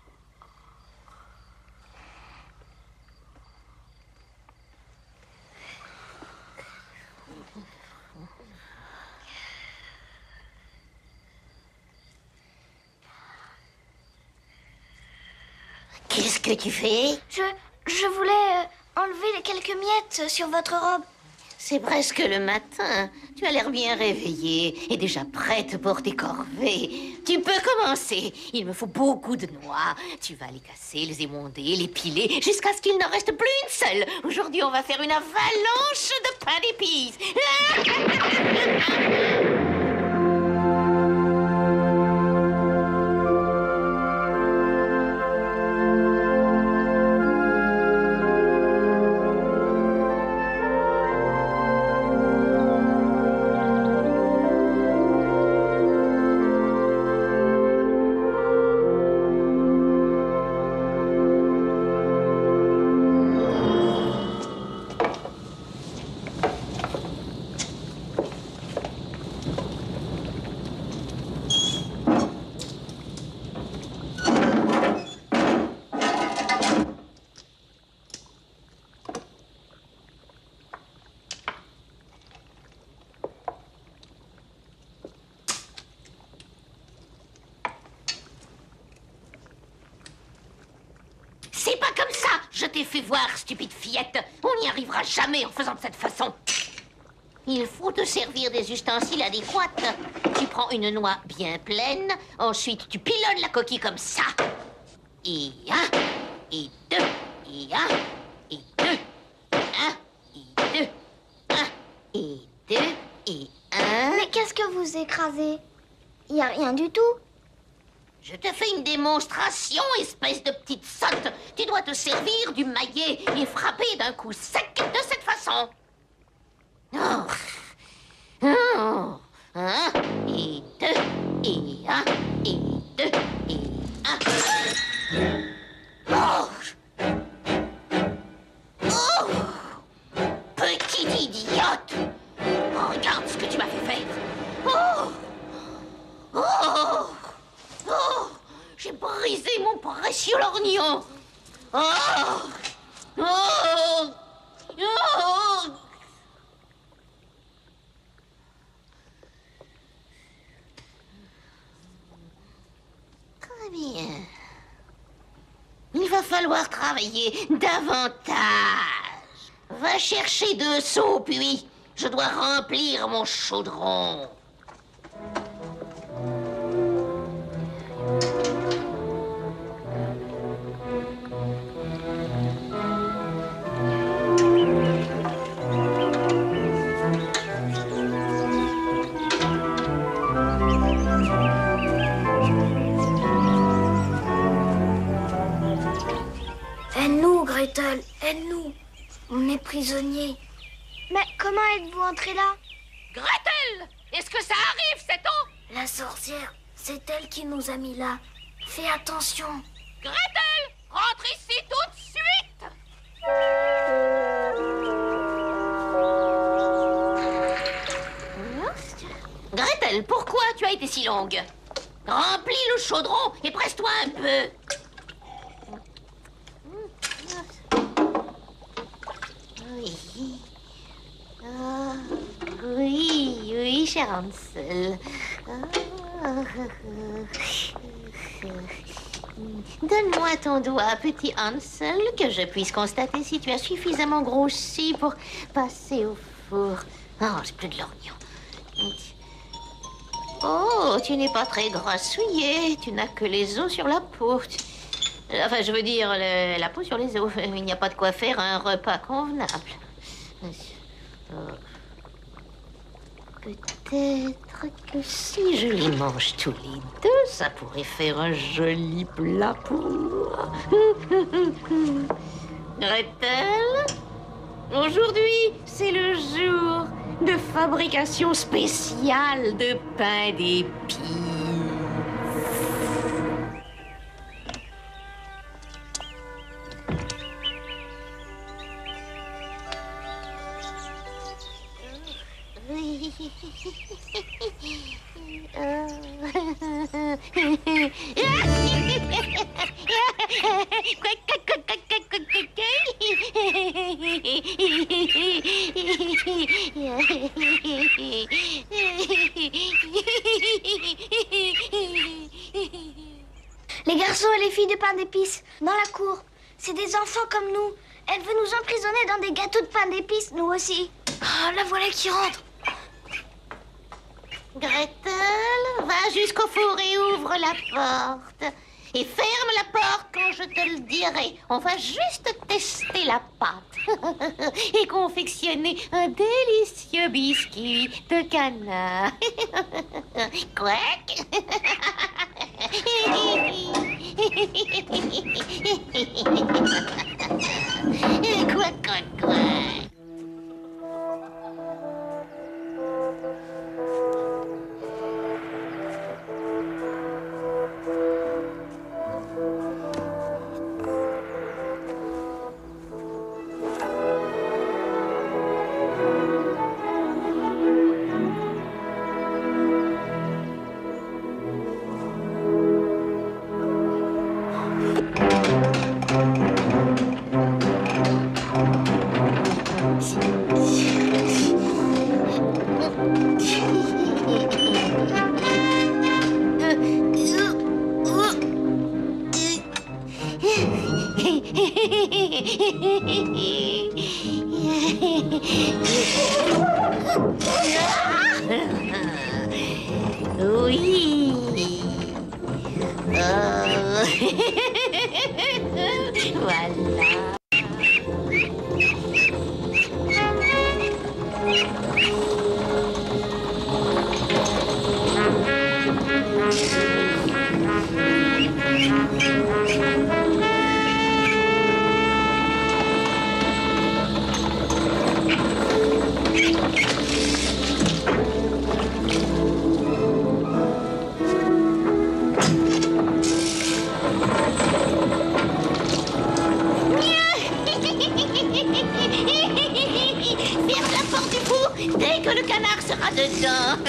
Qu'est-ce que tu fais? Je, je voulais euh, enlever les quelques miettes sur votre robe. C'est presque le matin. Tu as l'air bien réveillée et déjà prête pour tes corvées. Tu peux commencer. Il me faut beaucoup de noix. Tu vas les casser, les émonder, les piler, jusqu'à ce qu'il n'en reste plus une seule. Aujourd'hui, on va faire une avalanche de pain d'épices. C'est pas comme ça. Je t'ai fait voir, stupide fillette. On n'y arrivera jamais en faisant de cette façon. Il faut te servir des ustensiles adéquats. Tu prends une noix bien pleine. Ensuite, tu pilonnes la coquille comme ça. Et un, et deux, et un, et deux, un, et deux, un, et deux, et un. Mais qu'est-ce que vous écrasez? Il n'y a rien du tout. Je te fais une démonstration, espèce de petite sotte. Tu dois te servir du maillet et frapper d'un coup sec de cette façon. Oh. Oh. Un, et deux, et un, et deux, et un. Oh. Oh. Petite idiote. Regarde ce que tu m'as fait faire. Oh. Oh. Oh. J'ai brisé mon précieux lorgnon. Oh. Oh. Oh. Très bien. Il va falloir travailler davantage. Va chercher deux seaux, puis je dois remplir mon chaudron. Aide-nous, Gretel, aide-nous. On est prisonniers. Mais comment êtes-vous entrée là? Gretel! Est-ce que ça arrive, cette eau? La sorcière, c'est elle qui nous a mis là. Fais attention. Gretel! Rentre ici tout de suite! Gretel, pourquoi tu as été si longue? Remplis le chaudron et presse-toi un peu. Oui. Ah, oui, oui, cher Hansel. Ah. Donne-moi ton doigt, petit Hansel, que je puisse constater si tu as suffisamment grossi pour passer au four. Oh, j'ai plus de l'oignon. Oh, tu n'es pas très grassouillé. Tu n'as que les os sur la peau. Enfin, je veux dire, le, la peau sur les os. Il n'y a pas de quoi faire un repas convenable. Oh. Peut-être que si je les mange tous les deux, ça pourrait faire un joli plat pour moi. Gretel, aujourd'hui, c'est le jour de fabrication spéciale de pain d'épices. Les garçons et les filles de pain d'épices, dans la cour. C'est des enfants comme nous. Elle veut nous emprisonner dans des gâteaux de pain d'épices, nous aussi. Oh, la voilà qui rentre. Gretel, va jusqu'au four et ouvre la porte. Et ferme la porte quand je te le dirai. On va juste tester la pâte. Et confectionner un délicieux biscuit de canard. Quack. Quack, quack, quack. Oui. Oh. Voilà. Ferme la porte du four dès que le canard sera dedans.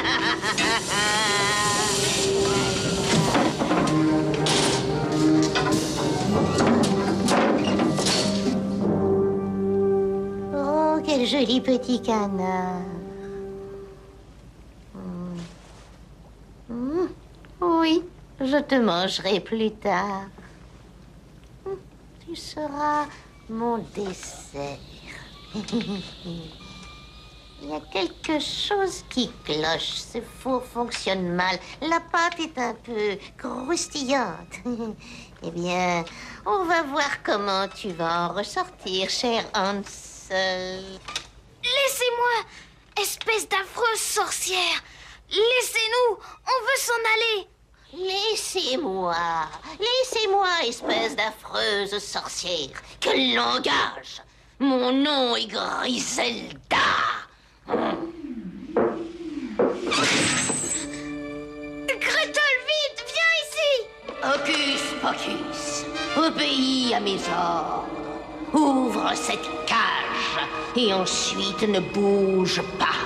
Oh, quel joli petit canard. Hmm. Hmm. Oui, je te mangerai plus tard. Hmm. Tu seras mon dessert. Il y a quelque chose qui cloche. Ce four fonctionne mal. La pâte est un peu croustillante. Eh bien, on va voir comment tu vas en ressortir, cher Hansel. Laissez-moi, espèce d'affreuse sorcière. Laissez-nous, on veut s'en aller. Laissez-moi, laissez-moi, espèce d'affreuse sorcière. Quel langage! Mon nom est Griselda. Gretel, vite, viens ici. Hocus pocus, obéis à mes ordres. Ouvre cette cage et ensuite ne bouge pas.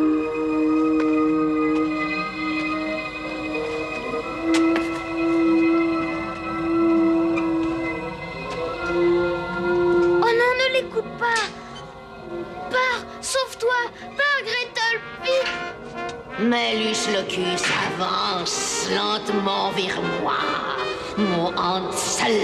Malus Locus avance lentement vers moi, mon Hansel.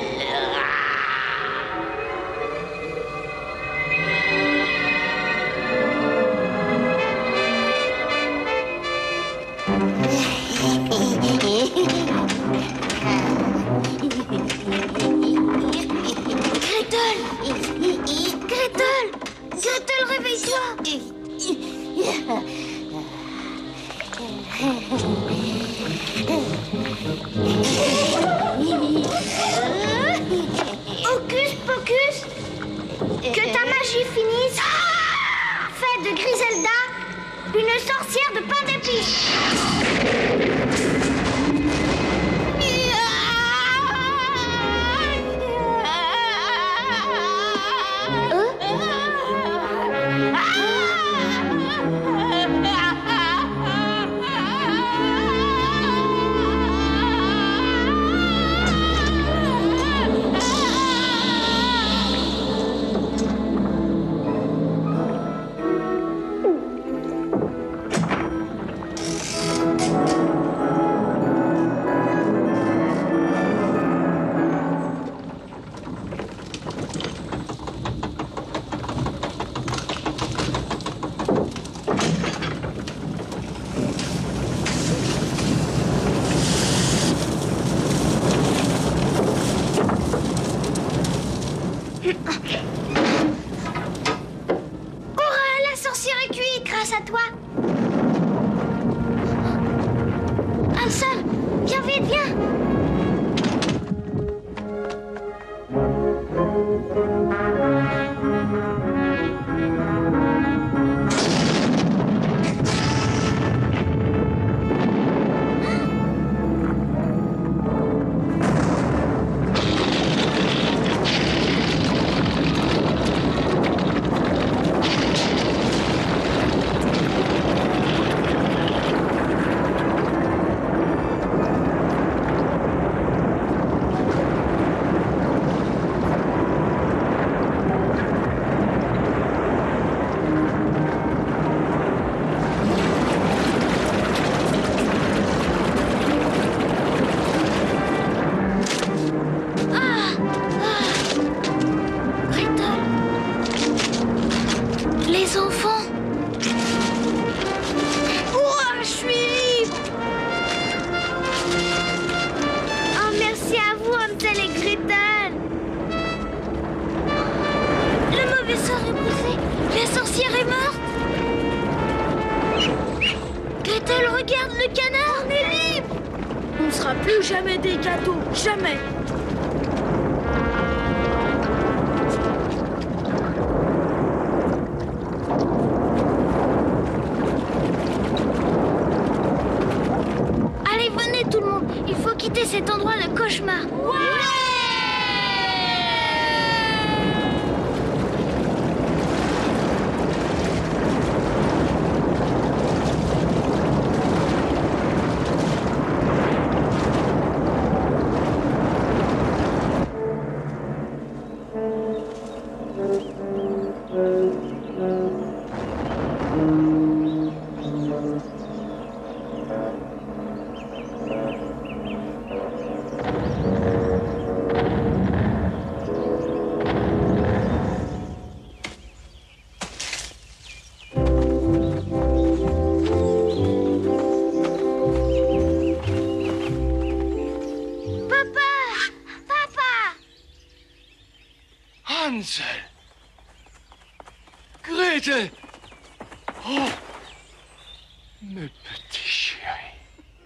Gretel! Gretel! Gretel, réveille-toi! Hocus pocus, que ta magie finisse. Fais de Griselda une sorcière de pain d'épices. À toi. Hansel, viens vite, viens. l'essor est brisé. La sorcière est morte. Gretel, regarde le canard. On est libre. On ne sera plus jamais des gâteaux. Jamais. Allez, venez tout le monde. Il faut quitter cet endroit de cauchemar. Ouais! Hansel! Gretel! Oh! Mes petits chéris.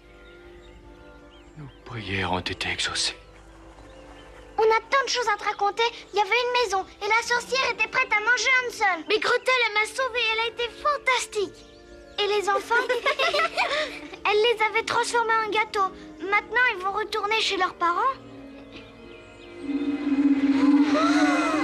Nos prières ont été exaucées. On a tant de choses à te raconter. Il y avait une maison et la sorcière était prête à manger Hansel. Mais Gretel, elle m'a sauvée. Elle a été fantastique. Et les enfants? Elle les avait transformés en gâteaux. Maintenant, ils vont retourner chez leurs parents. Oh!